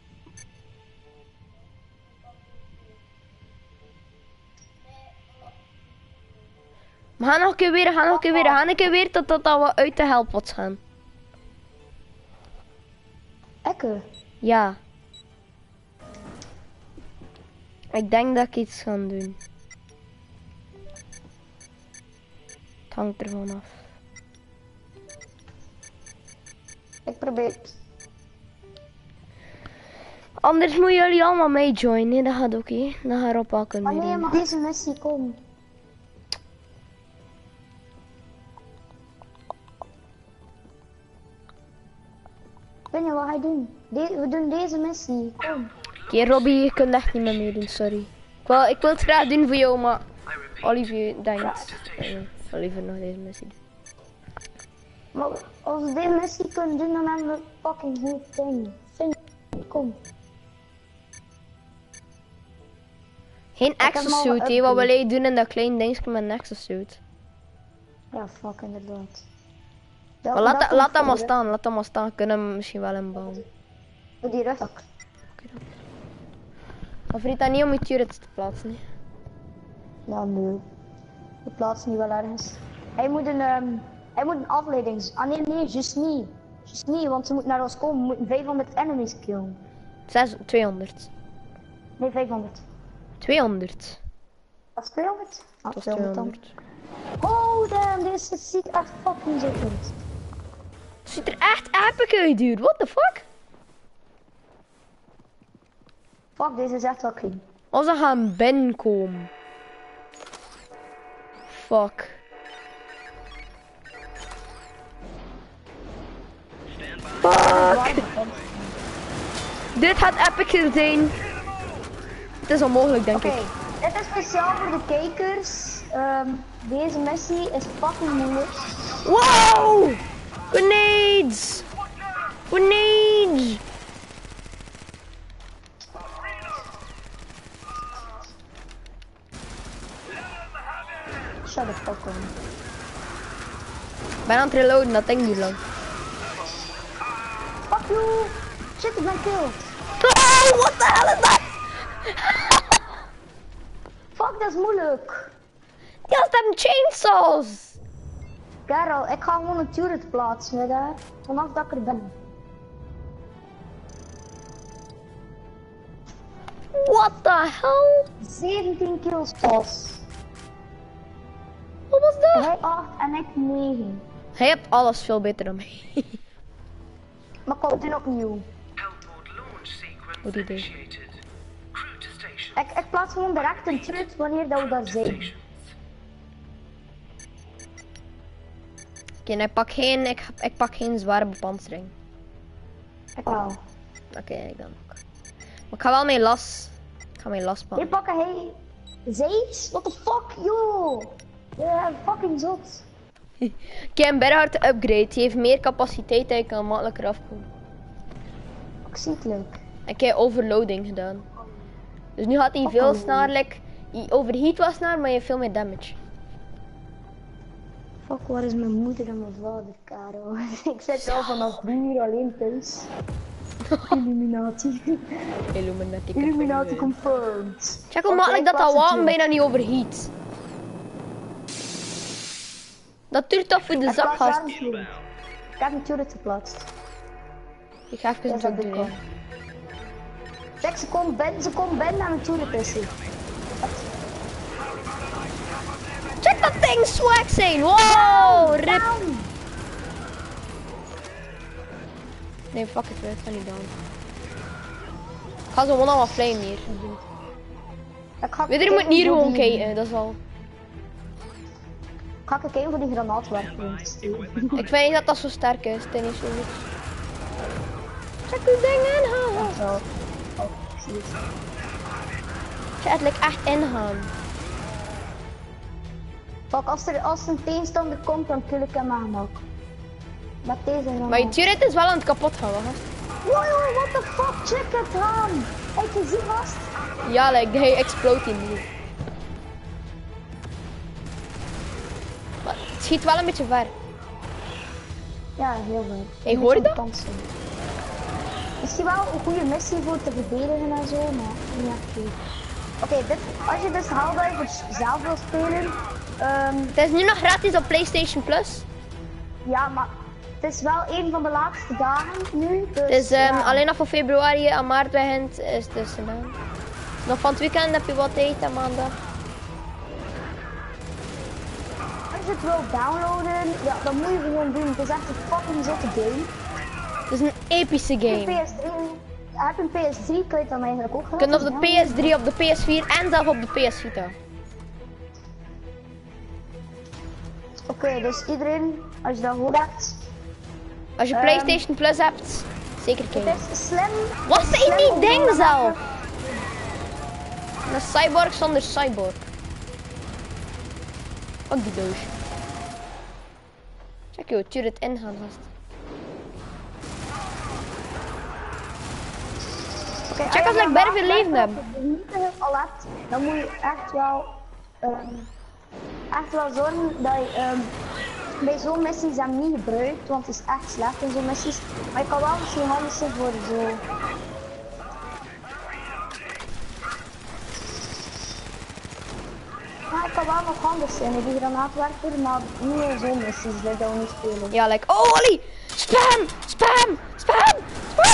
We gaan nog een keer weer, we gaan nog een keer weer, we gaan een keer weer tot, tot dat we uit de helpots gaan. Ekke. Ja. Ik denk dat ik iets ga doen. Het hangt ervan af. Ik probeer het. Anders moeten jullie allemaal mee joinen. Nee, dat gaat ook niet. Dan gaat Rob wel kunnen Wanneer meedoen. mag deze missie komen? Ik weet niet wat hij doet. De- we doen deze missie. Kom. Oké, Robbie, je kunt echt niet meer meedoen, sorry. Ik wil, ik wil het graag doen voor jou, maar I repeat. Olivier denkt. eh, Ik wil liever nog deze missie doen. Maar als we deze missie kunnen doen, dan hebben we fucking goed ding. Vind kom. Geen heb hem al exosuit, hé. Wat wil jij doen in dat klein dingetje met een exosuit? Ja, fuck inderdaad. Maar laat, dat- laat dat maar staan, laat dat maar staan. Kunnen we hem misschien wel inbouwen. Voor die rugzak. Maar vergeet dat niet om je turrets te plaatsen. Hè. Ja, nee. We plaatsen die wel ergens. Hij moet een, ehm hij moet een afleiding. Ah nee, nee, juist niet. Juist niet, want ze moeten naar ons komen. We moeten vijfhonderd enemies killen. Zes, tweehonderd. Nee, vijfhonderd. tweehonderd. Dat is tweehonderd? Ah, Dat was tweehonderd dan. tweehonderd. Oh damn, deze ziet echt fucking zo uit. Het ziet er echt epic uit, dude. What the fuck? Fuck, deze is echt wel clean. Als ze gaan binnenkomen. Fuck. Fuck. Dit gaat epic zijn. Het is onmogelijk, denk Oké, ik. dit is speciaal voor de kijkers. Ehm, deze missie is fucking moeilijk. Wow! Grenades! Grenades! Shut the fuck up. Ik ben aan het reloaden, dat denk ik niet lang. Fuck you! Shit, ik ben killed. Oh, what the hell is dat? Fuck, dat is moeilijk. Die gasten hebben chainsaws! Karel, ik ga gewoon een turret plaatsen, hè, daar. Vanaf dat ik er ben. What the hell? zeventien kills pas. Wat was dat? Hij acht en ik negen. Hij hebt alles veel beter dan mij. Maar komt in opnieuw. Hellport launch sequence What do you do? initiated. Crew to station. Ik, ik plaats gewoon direct een turret wanneer dat we daar zijn. Stations. Oké, okay, ik pak geen, ik, ik pak geen zware bepansering. Ik wel. Oké, okay, ik dan ook. Maar ik ga wel mee las. Ik ga mee las Hier pakken. pakken hij. Zees? What the fuck, joh? Ja, fucking zot. Oké, okay, een Berhard upgrade. Die heeft meer capaciteit en je kan makkelijker afkomen. Ik zie het leuk. En ik heb overloading gedaan. Dus nu gaat hij veel Oh. sneller. Like, je overheat was sneller, maar je hebt veel meer damage. Fuck, waar is mijn moeder en mijn vader, Karel? Ik zit al vanaf drie uur alleen thuis. Illuminati. Illuminati. Illuminati confirmed. Check hoe Oké, makkelijk dat ik dat plaats wapen een bijna niet overheat. Dat duurt toch voor de Ik zak plaats gast. daar een turret. Ik heb een turret geplaatst. Ik ga even Ja, een dat druk doe ik doen. al. Zeg, ze komt binnen, ze komt binnen aan een turret is ze. Check dat ding swag zijn. Wow, rip. Down. Nee, fuck it, ik ga niet down. Ik ga zo gewoon allemaal flame hier doen. Ik ga Iedereen moet kijken hier voor gewoon die- kijken, dat is al. Ik ga kijken voor die granaatwerper. Ik vind niet dat dat zo sterk is, het is niet zo goed. Check uw ding ingaan. Zo. Oh, ik zie het. Check het lijkt echt ingaan. Fuck, als er, als er een tegenstander komt, dan kill ik hem aan ook. Met deze granaat. Maar je turret is wel aan het kapot gaan, gast. Wow, what the fuck, check het aan! Heb je zien vast? Ja, like, hij explode in hier. Maar het schiet wel een beetje ver. Ja, heel goed. Hey, hoor je dat? Misschien wel een goede missie voor te verdedigen en zo, maar niet echt goed. Oké, dit, als je dus Helldivers zelf wil spelen, ehm, Het is nu nog gratis op PlayStation Plus. ja, maar het is wel een van de laatste dagen nu, dus Het is ehm, ja. alleen nog van februari en maart begint, is het dus gedaan. Nog van het weekend heb je wat tijd en maandag. Als je het wil downloaden, ja, dan moet je gewoon doen. Het is echt een fucking zotte game. Het is een epische Heb je game. een P S drie, heb je een P S drie, kun je het dan eigenlijk ook Je kunt op de gratis P S drie, op de P S vier en zelf op de P S Vita. Oké, dus iedereen, als je dat hoort hebt, Als je Ehm. PlayStation Plus hebt, zeker kijken. het is slim. Wat het is zijn slim die om ding gewoon zelf? Een cyborg zonder cyborg. Fuck die doos. Check joh, turret ingaan gast. Oké, Check als je ik bijna veel leven heb. niet al hebt, dan moet je echt wel, ehm, echt wel zorgen dat je ehm, bij zo'n missies hem niet gebruikt, want het is echt slecht in zo'n missies. Maar je kan wel misschien handig zijn voor zo. Ja, het kan wel nog handig zijn met die granaatwerper, maar niet in zo'n missies, dat we niet spelen. Ja, like, oh Ollie! Spam! Spam! Spam! Spam!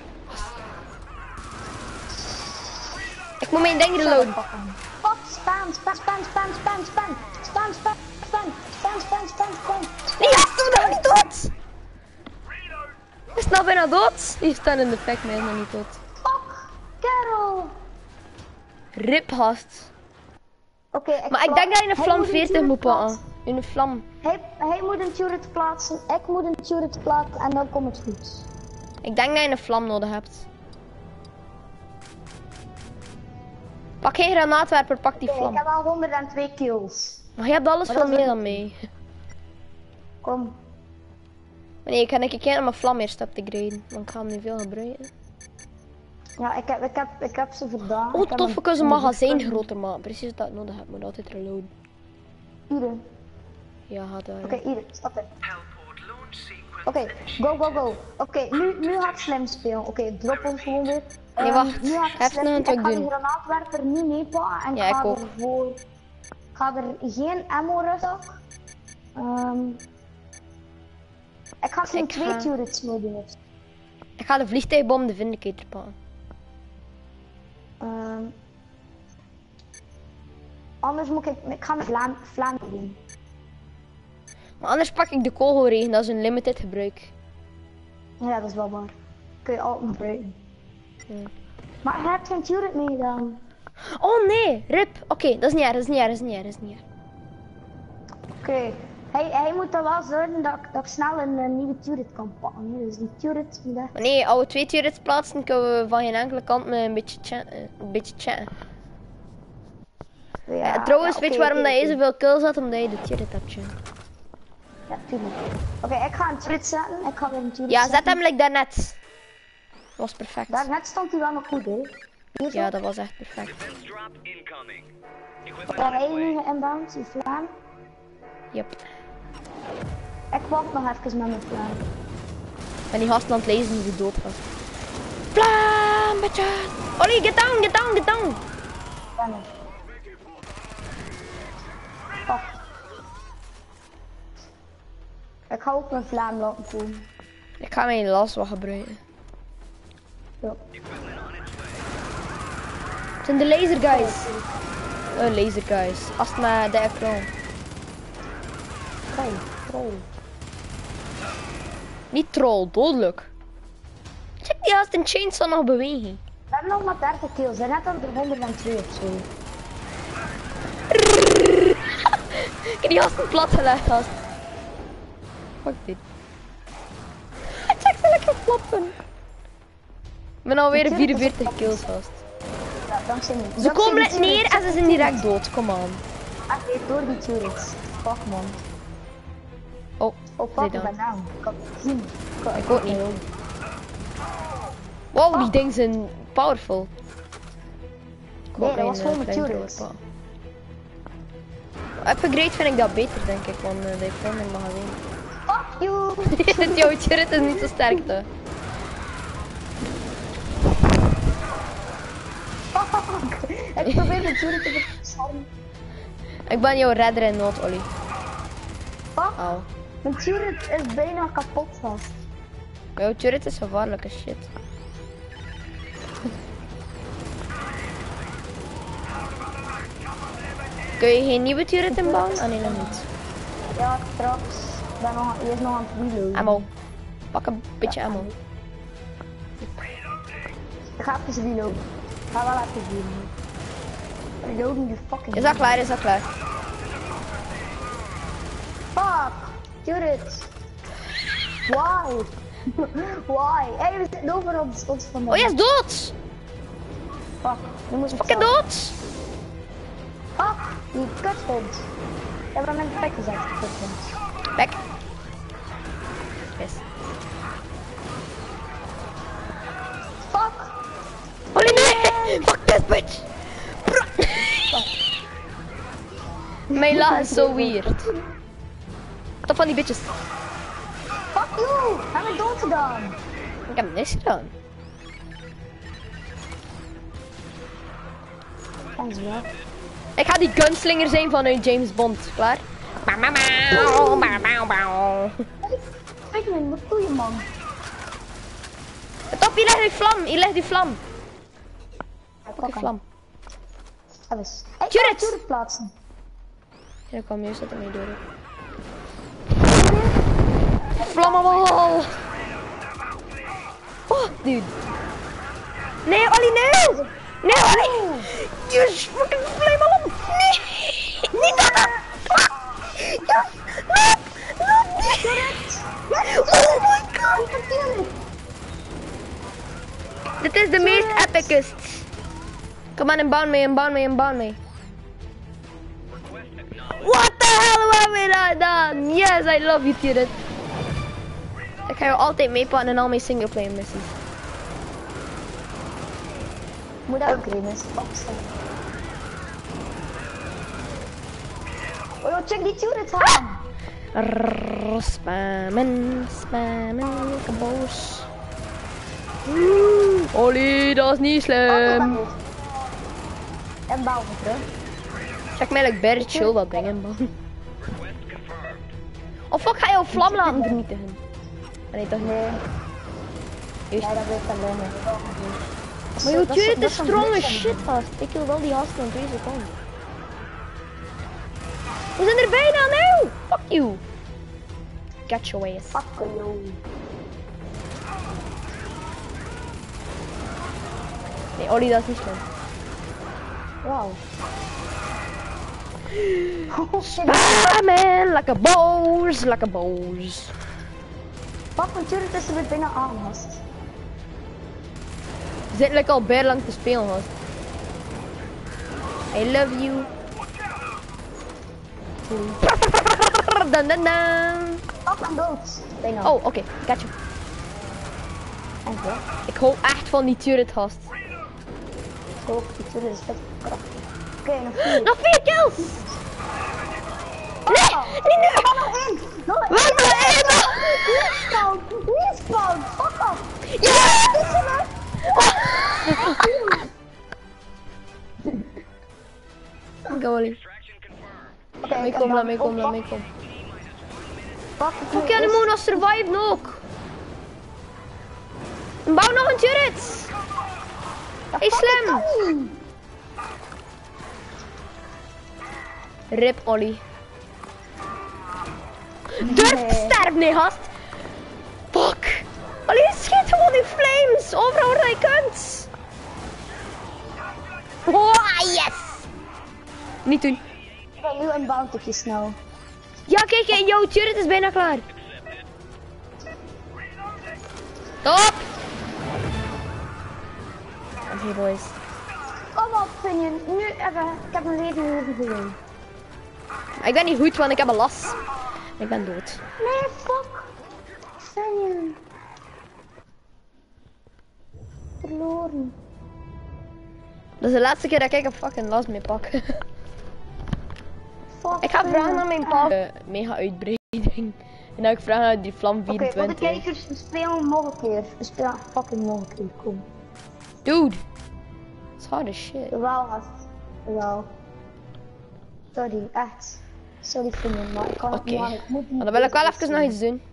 Ik moet mijn ding reloaden. Fuck, spam, spam, spam, spam, spam, spam, spam, spam, spam, spam, spam, spam, spam. Die gasten zijn nog niet dood! Hij is nou bijna dood. Die staan in de pack, maar hij is nog niet dood. Fuck, Carol. Rip gast. Oké, ik Maar ik pla- denk dat je een hij vlam moet veertig turret moet pakken. plaatsen. In een vlam. Hij, hij moet een turret plaatsen, ik moet een turret plaatsen en dan komt het goed. Ik denk dat je een vlam nodig hebt. Pak geen granaatwerper, pak die Oké, vlam. ik heb al honderdtwee kills. Maar je hebt alles Maar veel dat is meer ook dan mij. Kom. Nee, ik ga een keer kijken om mijn vlam eerst op te graden. Want ik ga hem nu veel gebruiken. Ja, ik heb, ik heb, ik heb ze gedaan. Oh, Ik heb tof, een- we kunnen een een magazijn discussie- groter maken. Precies dat ik nodig heb, moet altijd reloaden. Hier. Ja, gaat daar. Oké, hier, stap in. Hellport launch sequence Oké, initiated. go, go, go. Oké, nu, nu ga ik slim spelen. Oké, drop ons gewoon weer. Nee, Ehm, wacht. Nu ga ik Even slim nog een Ik truc ga die doen. granaatwerper niet meepakken en Ja, ik ik ga ook. er voor... Ik ga er geen ammo rustig. Ehm ik ga geen Ik twee ga- turrets meer doen. Ik ga de vliegtuigbom de Vindicator pakken. Ehm anders moet ik... Ik ga met Vlaam, Vlaanderen doen. Maar anders pak ik de kogelregen, dat is een limited gebruik. Ja, dat is wel waar. Kun je altijd gebruiken. Ja. Maar je hebt geen turret meegedaan. Oh nee, rip. Oké, dat is niet erg, dat is niet erg, dat is niet erg, dat is niet erg. Oké, hij, hij moet er wel zorgen dat, ik- dat ik snel een, eh, nieuwe turret kan pakken. hè. Dus die turret moet echt... Maar nee, als we twee turrets plaatsen, kunnen we van geen enkele kant met een beetje chatten. Een beetje chatten. Ja, Ja, trouwens, ja, weet je oké, waarom oké, dat je oké. zoveel kills had? Omdat je de turret hebt, Jun. Ja, tuurlijk. Oké, ik ga een turret zetten. Ik ga weer een turret Ja, zetten. zet hem like daarnet. Dat was perfect. Daarnet stond hij wel nog goed, hè. Hier Ja, zo. dat was echt perfect. Defense drop incoming. Equipment Daar on its hij way. nu inbound, die Vlaam. Yep. Ik wacht nog even met mijn Vlaam. Ik ben die gast aan het lezen die dood gaat. Vlam, beetje. Ollie, get down, get down, get down. Ben er. Fuck. Ik ga ook mijn Vlaam laten komen. Ik ga mijn las wat gebruiken. Ja. Het zijn de laser guys. Oh, laser guys. Als het maar de ekran. Troll, troll. Niet troll, dodelijk. Check die gast in chainsaw nog beweging. We hebben nog maar dertig kills. En net al de honderdtwee of zo. Ik heb die gasten plat gelegd, gast. Fuck dit. Check ze lekker flappen. Ik ben alweer vierenveertig kills, gast. Ja, dankzij me. Ze Dankzij komen die net neer turrets. en ze zijn direct dood, kom aan. Echt weer door die turrets. Fuck man. Oh, Oh zij fuck, ik dan. ben down. Ik had het gezien. Ik ook niet. Wow, die dingen zijn powerful. Ik Nee, hoop dat was mijn, gewoon eh, met flamethrower turrets. pakken. Upgrade vind ik dat beter, denk ik, want uh, dat heeft veel meer magazijn. Fuck you! Het jouw turret is niet zo sterk, hè. Fuck! Ik probeer de turret te beschermen. Ik ben jouw redder in nood, Ollie. Fuck! Au. Mijn turret is bijna kapot vast. Jouw turret is gevaarlijke shit. Kun je geen nieuwe turret inbouwen? Ah nee, nog niet. Ja, straks. Ik ben nog, eerst nog aan het reloaden. Ammo. Pak een beetje ammo. Ik ga even reloaden. Ik ga wel even reloaden. Reloaden die fucking... Is dat klaar? Is dat klaar? Fuck! Turret! Why? Why? Hey, we zitten over ons, ons vandaan. Oh, hij is dood! Fuck, nu moet ik Fucking zelf. dood! Fuck, die kuthond. Ik heb hem in de pek gezet, die kuthond. Back. Yes. Fuck! Ollie, nee! Fuck this bitch! Bro. Mijn laag is zo weird. Top van die bitches. Fuck you! Heb ik dood gedaan? Ik heb niks gedaan. Thanks bro. Ik ga die gunslinger zijn vanuit James Bond. Klaar? Bauw, bauw, bauw, bauw, bauw, bauw. Pikmin, wat doe je man? Top, hier ligt die vlam. Hier ligt die vlam. Ja, Pak die vlam. Even. Hey, ik Turret! ga turret plaatsen. Ja, ik kwam juist dat ermee door. Vlammenwal! Oh, dude. Nee, Ollie, nee! Nee, Ollie! Yes, fucking flame om! Nee! Niet dat! Yes! Nee! Nee! Oh my god! Dit is de meest epicest. Kom aan, inbound mee, inbound mee, inbound mee. What the hell have we gedaan? Yes, I love you, turret. Ik ga je altijd meepakken in al mijn singleplayer missies. Moet dat ook reden, is opstaan. Oh, check die turret aan. Rrrr, spammen, spammen, lekker boos. Ollie, dat is niet slim. En bouwen terug. Check mij like Barry chill wat brengen, man. Of fuck, ga je jouw vlam laten vernietigen? Nee, toch niet? Nee, Juist. nee, dat weet ik alleen maar. Maar joh, turret is strong as shit, gast. Ik wil wel die gasten in twee seconden. We zijn er bijna, nou! Fuck you! Get your ass. Fuck you. Nee, Ollie, dat is niet slim. Wow. Spammen, lekker boos, lekker boos. Fuck, een turret is er weer bijna aan, gast. We zitten like al bijna lang te spelen, gast. I love you. Dan dan dan. Fuck, een dood. Bijna. Oh, oké, okay. Got you. En zo. Ik hou echt van die turret, gast. Ik hoop, die turret is vet krachtig. Oké, okay, nog vier. Nog vier kills! Nee, nee, nee! Er nog één! Nog één! Wat nog één? Respawn! Respawn! Fuck off! Ja! Dit is hem! Go, Ollie. Oké, Laat me komen, laat me komen, laat me komen. Fuck, Hoe kan hem nog survive ook? Bouw nog een turret! Hey, slim! Rip, Ollie. Durf te sterven, nee, gast! Fuck! Ollie, schiet gewoon in flames! Overal waar je kunt! Oh, yes! Niet doen. Ik ben nu een bountyje snel. Ja, kijk, kijk, jouw turret is bijna klaar. Stop! Oké, boys. Kom op, Pinion. Nu even. Ik heb een leven over gewonnen. Ik ben niet goed, want ik heb een las. Ik ben dood. Nee, fuck. Pinion. Verloren. Dat is de laatste keer dat ik een fucking las mee pak. Fuck. Ik ga vragen Pinion. aan mijn pa. Uh, mega uitbreiding. En dan ik vraag naar die vlam Oké, voor de vierentwintig. kijkers, we spelen nog een keer. We spelen fucking nog een keer. Kom. Dude. Dat is harde shit. Wel, gast. Wel. Sorry, echt. Sorry, Pinion, maar ik kan het Oké. niet aan. Ik moet niet. Maar dan wil ik wel even nog iets doen.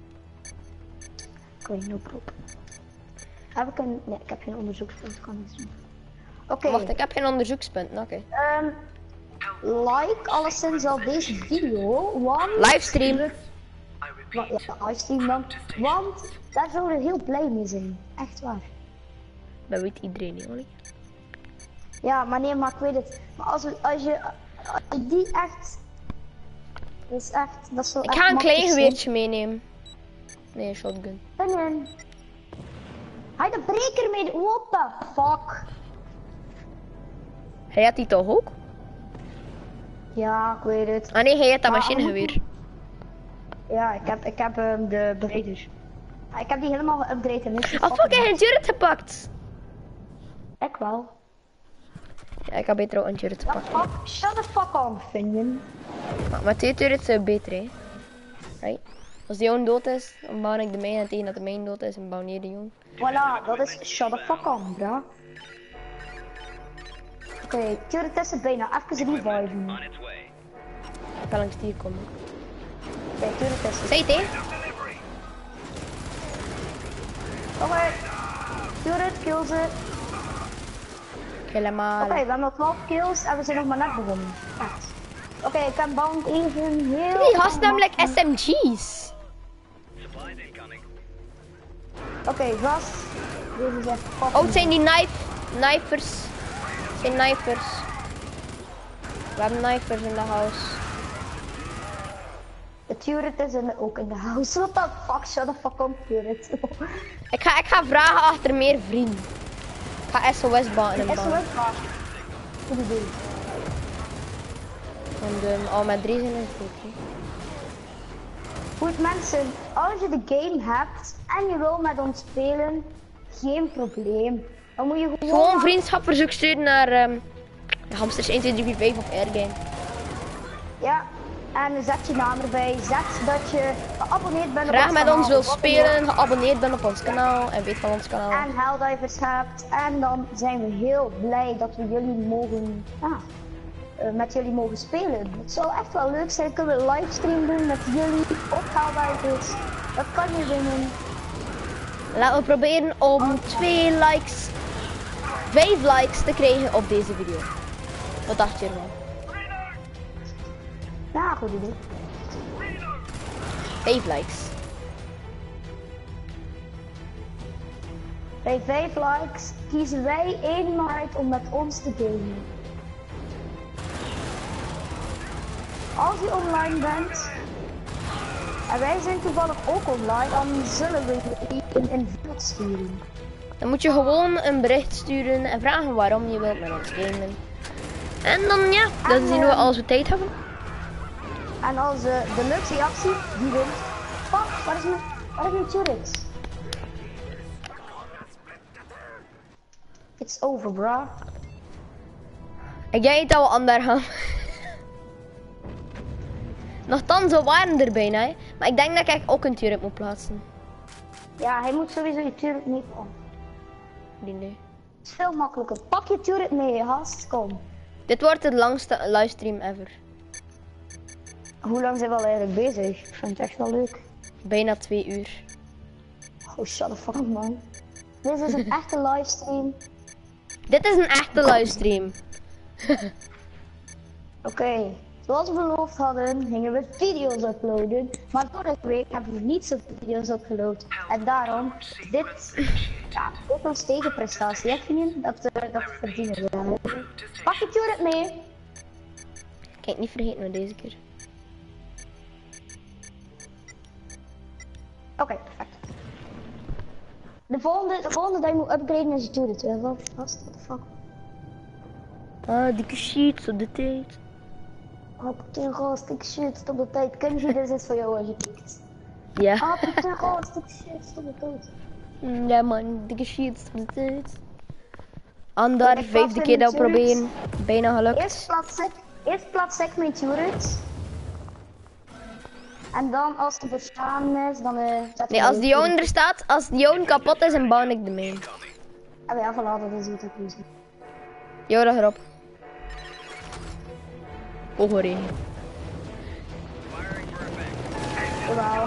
Oké, no problem. Heb ik een... Nee, ik heb geen onderzoekspunt. Ik kan niets doen. Oké. Wacht, ik heb geen onderzoekspunt. Oké. Ehm, like alleszins al deze video, want... Livestream. I Wa- repeat. Ja, livestream dan. Want daar zouden we heel blij mee zijn. Echt waar. Dat weet iedereen niet, Ollie. Ja, maar nee, maar ik weet het. Maar als, we, als, je, als je die echt... Dat is echt... Dat is zo Ik echt ga een klein machtig zijn. geweertje meenemen. Nee, een shotgun. Pinion. Hij de breker mee. What the fuck? Hij had die toch ook? Ja, ik weet het. Ah nee, hij had dat Maar- machinegeweer. Ja, ik heb, ik heb um, de breder. Ja, ik heb die helemaal geüpgrade en niks. Oh fuck, hij heeft een turret gepakt. Ik wel. Ja, ik heb beter ook een turret Ja, gepakt. fuck. Shut the fuck on, Pinion. Maar met twee turrets zijn beter, hè. Right? Als die jongen dood is, dan bouw ik de mijne en tegen dat de mijne dood is en bouw neer de jongen. Voilà, dat is shut the fuck on, bro. Oké, okay, turret is er bijna. Even reviven. On its way. Ik ga langs hier komen. Oké, okay, turret is er. Zeg het, hè? Oké. Okay. Turret, kill ze. Helemaal. Oké, okay, we hebben nog twaalf kills en we zijn nog maar net begonnen. Echt. Oké, okay, ik heb bound even heel... Die gast namelijk S M G's. Supplies incoming. Oké, okay, gast. Deze is echt fucking... Oh, het zijn die knife, knifers. Het zijn knifers. We hebben knifers in de house. De turret is in de, ook in de house. What the fuck, shut the fuck on, turret. Ik ga, ik ga vragen achter meer vrienden. Ga S O S banen Een S O banen. S-baan. Goed idee. En um, al met drie zijn is goed. Hè. Goed mensen, als je de game hebt en je wil met ons spelen, geen probleem. Dan moet je gewoon... Gewoon vriendschapverzoek sturen naar um, Hamsters een twee drie vier vijf of Airgame. Ja, en zet je naam erbij. Zet dat je geabonneerd bent op Graag ons met kanaal, ons wil of wat dan spelen, ook. geabonneerd bent op ons kanaal en weet van ons kanaal. En Helldivers hebt. En dan zijn we heel blij dat we jullie mogen, ah, uh, met jullie mogen spelen. Het zou echt wel leuk zijn. Kunnen we een livestream doen met jullie op Helldivers. Dat kan je winnen. Laten we proberen om twee likes, vijf likes te krijgen op deze video. Wat dacht je ervan? Ja, goed idee. Vijf likes. Bij vijf likes kiezen wij één night om met ons te gamen. Als je online bent en wij zijn toevallig ook online, dan zullen we je een invite sturen. Dan moet je gewoon een bericht sturen en vragen waarom je wilt met ons gamen. En dan ja, dan En, zien we eh, als we tijd hebben. En als uh, de leukste reactie, die wint. Fuck, waar is mijn, waar is mijn turret? It's over, bro. Ik denk niet dat we aan daar gaan. Nochtans, we waren er bijna, hè. Maar ik denk dat ik ook een turret moet plaatsen. Ja, hij moet sowieso je turret niet om. Die nee. Het is veel makkelijker. Pak je turret mee, gast. Kom. Dit wordt de langste livestream ever. Hoe lang zijn we al eigenlijk bezig? Ik vind het echt wel leuk. Bijna twee uur. Oh, shut the fuck up, man. Dit is een echte livestream. Dit is een echte livestream. Oké, okay. Zoals we beloofd hadden, gingen we video's uploaden. Maar vorige week hebben we niet zoveel video's upgeload. En daarom, dit, ja, dit is ons tegenprestatie. Echt niet dat, uh, dat verdienen we. Pak je turret mee. Kijk, niet vergeten we deze keer. Oké, okay, perfect. De volgende, de volgende dat je moet upgraden is je turret. Ja, wat vast, what the fuck. Ah, dikke shit op de tijd. Oh, putain, gast, ik shit, stop de tijd. Ken je dit is voor jou als je kijkt. Ja. Ah, putain, gast, ik shit, stop de tijd. Ja man, dikke shit op de tijd. Andar, Ik vijfde plaats keer dat in we de turret. proberen. Bijna gelukt. Eerst plaats ik, eerst plaats ik mijn turret. En dan als het bestaan is, dan uh, zet Nee, als die jouw er staat, als die jouw kapot is, dan bouw ik de main. Ah ja, voilà, dat is wat ik wil zien. Jouw dag erop. Oogoregen. Jawel.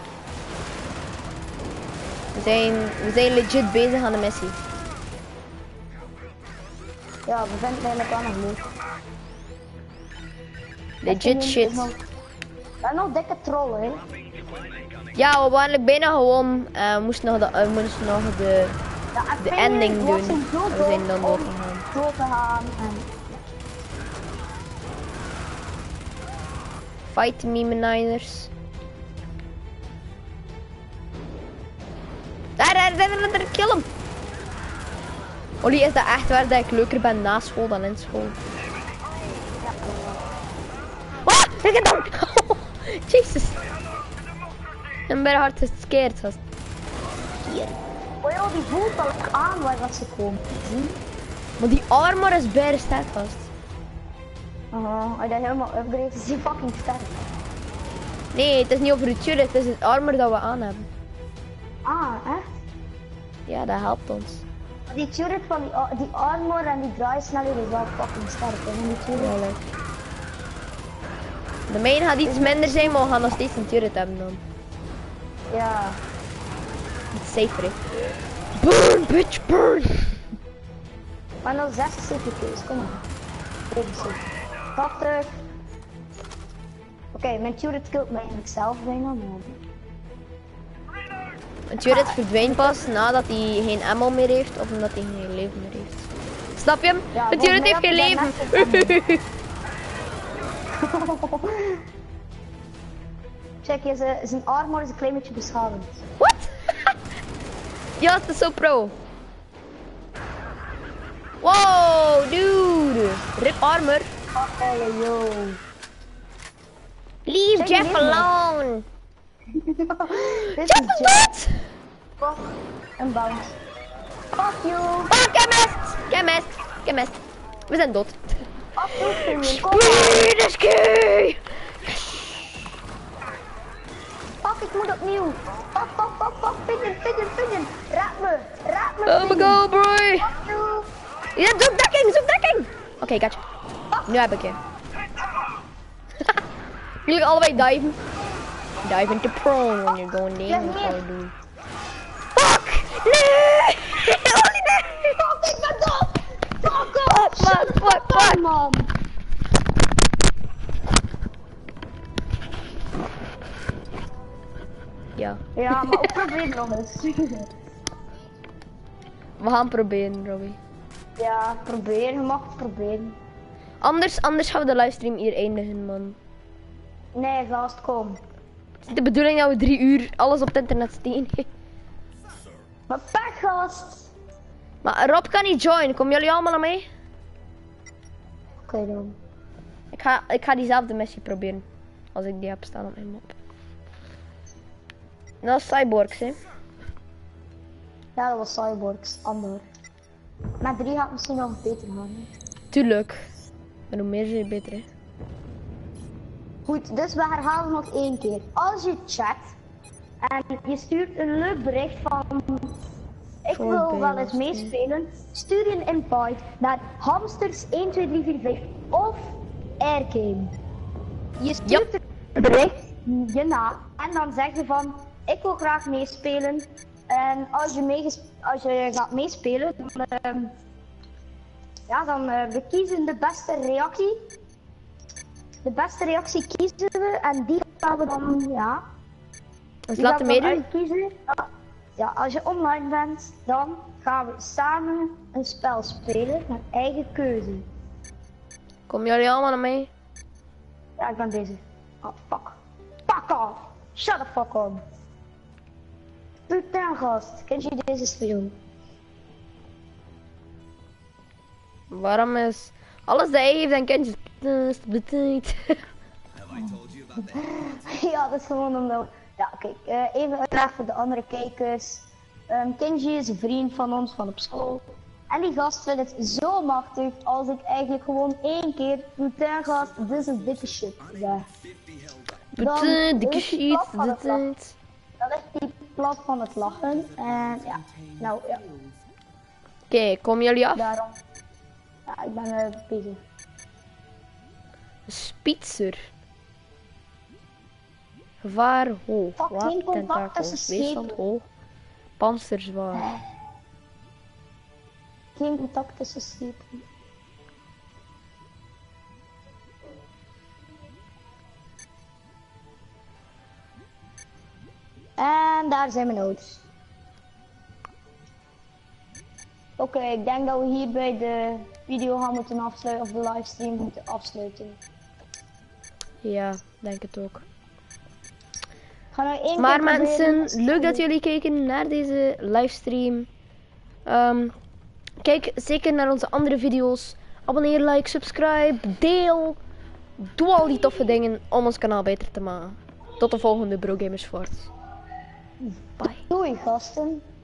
We zijn, we zijn legit bezig aan de missie. Ja, we vinden het eigenlijk wel nog leuk. Legit shit. We hebben nog dikke trollen, hè. Ja, we waren bijna gewoon. Uh, we moesten nog de, uh, we moesten nog de, Ja, en de Penguin ending was doen. een doel We zijn dan om doorgegaan. door te gaan en... Fight me, mijn Niners. Daar, daar, daar, daar, daar, kill hem. Ollie, is dat echt waar dat ik leuker ben na school dan in school? Ah, ik heb hem! Jezus. Ik ben bijna hard gescared, gast. Hier. Oh joh, die voelt al aan waar dat ze komen. Zie? Maar die armor is bijna sterk, gast. Aha, als je dat helemaal upgrade is die fucking sterk. Nee, het is niet over de turret, het is het armor dat we aan hebben. Ah, echt? Ja, dat helpt ons. Maar die turret van die, ar- die armor en die draaisnelheid is wel fucking sterk, hè? Die turret. Ja, leuk. De main gaat iets minder zijn, maar we gaan nog steeds een turret hebben dan. Ja. Iets safer, hè. Burn, bitch, burn! Maar nog zes C P K's, kom maar. Even zo. Stap terug. Oké, okay, mijn turret killt mij eigenlijk zelf bijna, maar... Een turret verdwijnt pas nadat hij geen ammo meer heeft of omdat hij geen leven meer heeft. Snap je hem? Ja, een turret heeft volgens geen mij leven. had hij Check, je, zijn- zijn armor is een klein beetje beschadigd. What? Ja, het is zo pro. Wow, dude. Rip armor. Oh, yo. Leave Zeg Jeff niet, man. alone. Dit Jeff is is dood. Fuck en bounce. Fuck you. Oh, chemist. Chemist. Chemist. We zijn dood. Fuck you, Premium. Kom maar. Speederski. Fuck, ik moet opnieuw. Fuck, fuck, fuck, fuck. Pigeon, pigeon, pigeon. Raad me. Raad me. Oh my pigeon. god, bro. Fuck you. Ja, zoek dekking, zoek dekking. Oké, okay, gotcha. Nu heb ik je. Jullie allebei diven. Dive into prone when you're going down. Ja, That's nee. how I do. Fuck! Nee! Ollie, nee! Fuck, ik ben dood. Fuck Fuck, off. man, Shut the fuck, fuck fuck. up, man. Ja, Ja, maar ook probeer nog eens. we gaan proberen, Robbie. Ja, probeer. Je mag het proberen. Anders, anders gaan we de livestream hier eindigen, man. Nee, gast, kom. Het is de bedoeling dat we drie uur alles op het internet steken. Maar pech, gast. Maar Rob kan niet joinen. Komen jullie allemaal naar mij? Oké dan. Ik ga, ik ga diezelfde missie proberen. Als ik die heb staan op mijn map. En dat is Cyborgs, hè. Ja, dat was Cyborgs. Ander. Maar drie gaat misschien nog beter gaan. Hè. Tuurlijk. En hoe meer, hoe beter, hè. Goed, dus we herhalen nog één keer. Als je chat en je stuurt een leuk bericht van ik wil wel eens meespelen, stuur je een invite naar hamsters een twee drie vier vijf of airgame. Je stuurt Yep. een bericht, je naam, en dan zeg je van ik wil graag meespelen. En als je, meeges- als je gaat meespelen, dan, ehm, ja, dan eh, we kiezen de beste reactie. De beste reactie kiezen we en die gaan we dan, ja. Dus die laten gaan we dan meedoen. uitkiezen. Ja. Ja, als je online bent, dan gaan we samen een spel spelen naar eigen keuze. Komen jullie allemaal naar mij? Ja, ik ben bezig. Oh, fuck. Fuck off! Shut the fuck up! Putain, gast. Ken je deze speel? Waarom is alles dat hij heeft en kindjes betijd? Ja, dat is gewoon omdat... Ja, kijk, eh, even uitleg voor de andere kijkers. Um, Kenji is een vriend van ons van op school. En die gast vindt het zo machtig als ik eigenlijk gewoon één keer putain gast, dit is dikke shit zeg. Betijd, dikke ligt hij shit, plat van het lachen. betijd. Dan ligt hij plat van het lachen. En ja, nou ja, Oké, komen jullie af? daarom. Ja, ik ben uh, bezig. Spitzer. Gevaar hoog. Fuck, Wat? geen contact Tentakels. tussen Weerstand schepen. hoog. Panzerzwaar. Geen contact tussen schepen. En daar zijn mijn notes. Oké, okay, ik denk dat we hierbij de video gaan moeten afsluiten, of de livestream moeten afsluiten. Ja, denk het ook. Ga nou één Maar keer proberen. mensen, leuk dat jullie kijken naar deze livestream. Um, kijk zeker naar onze andere video's. Abonneer, like, subscribe, deel. Doe al die toffe dingen om ons kanaal beter te maken. Tot de volgende Bro Gamers Fort. Bye. Doei gasten.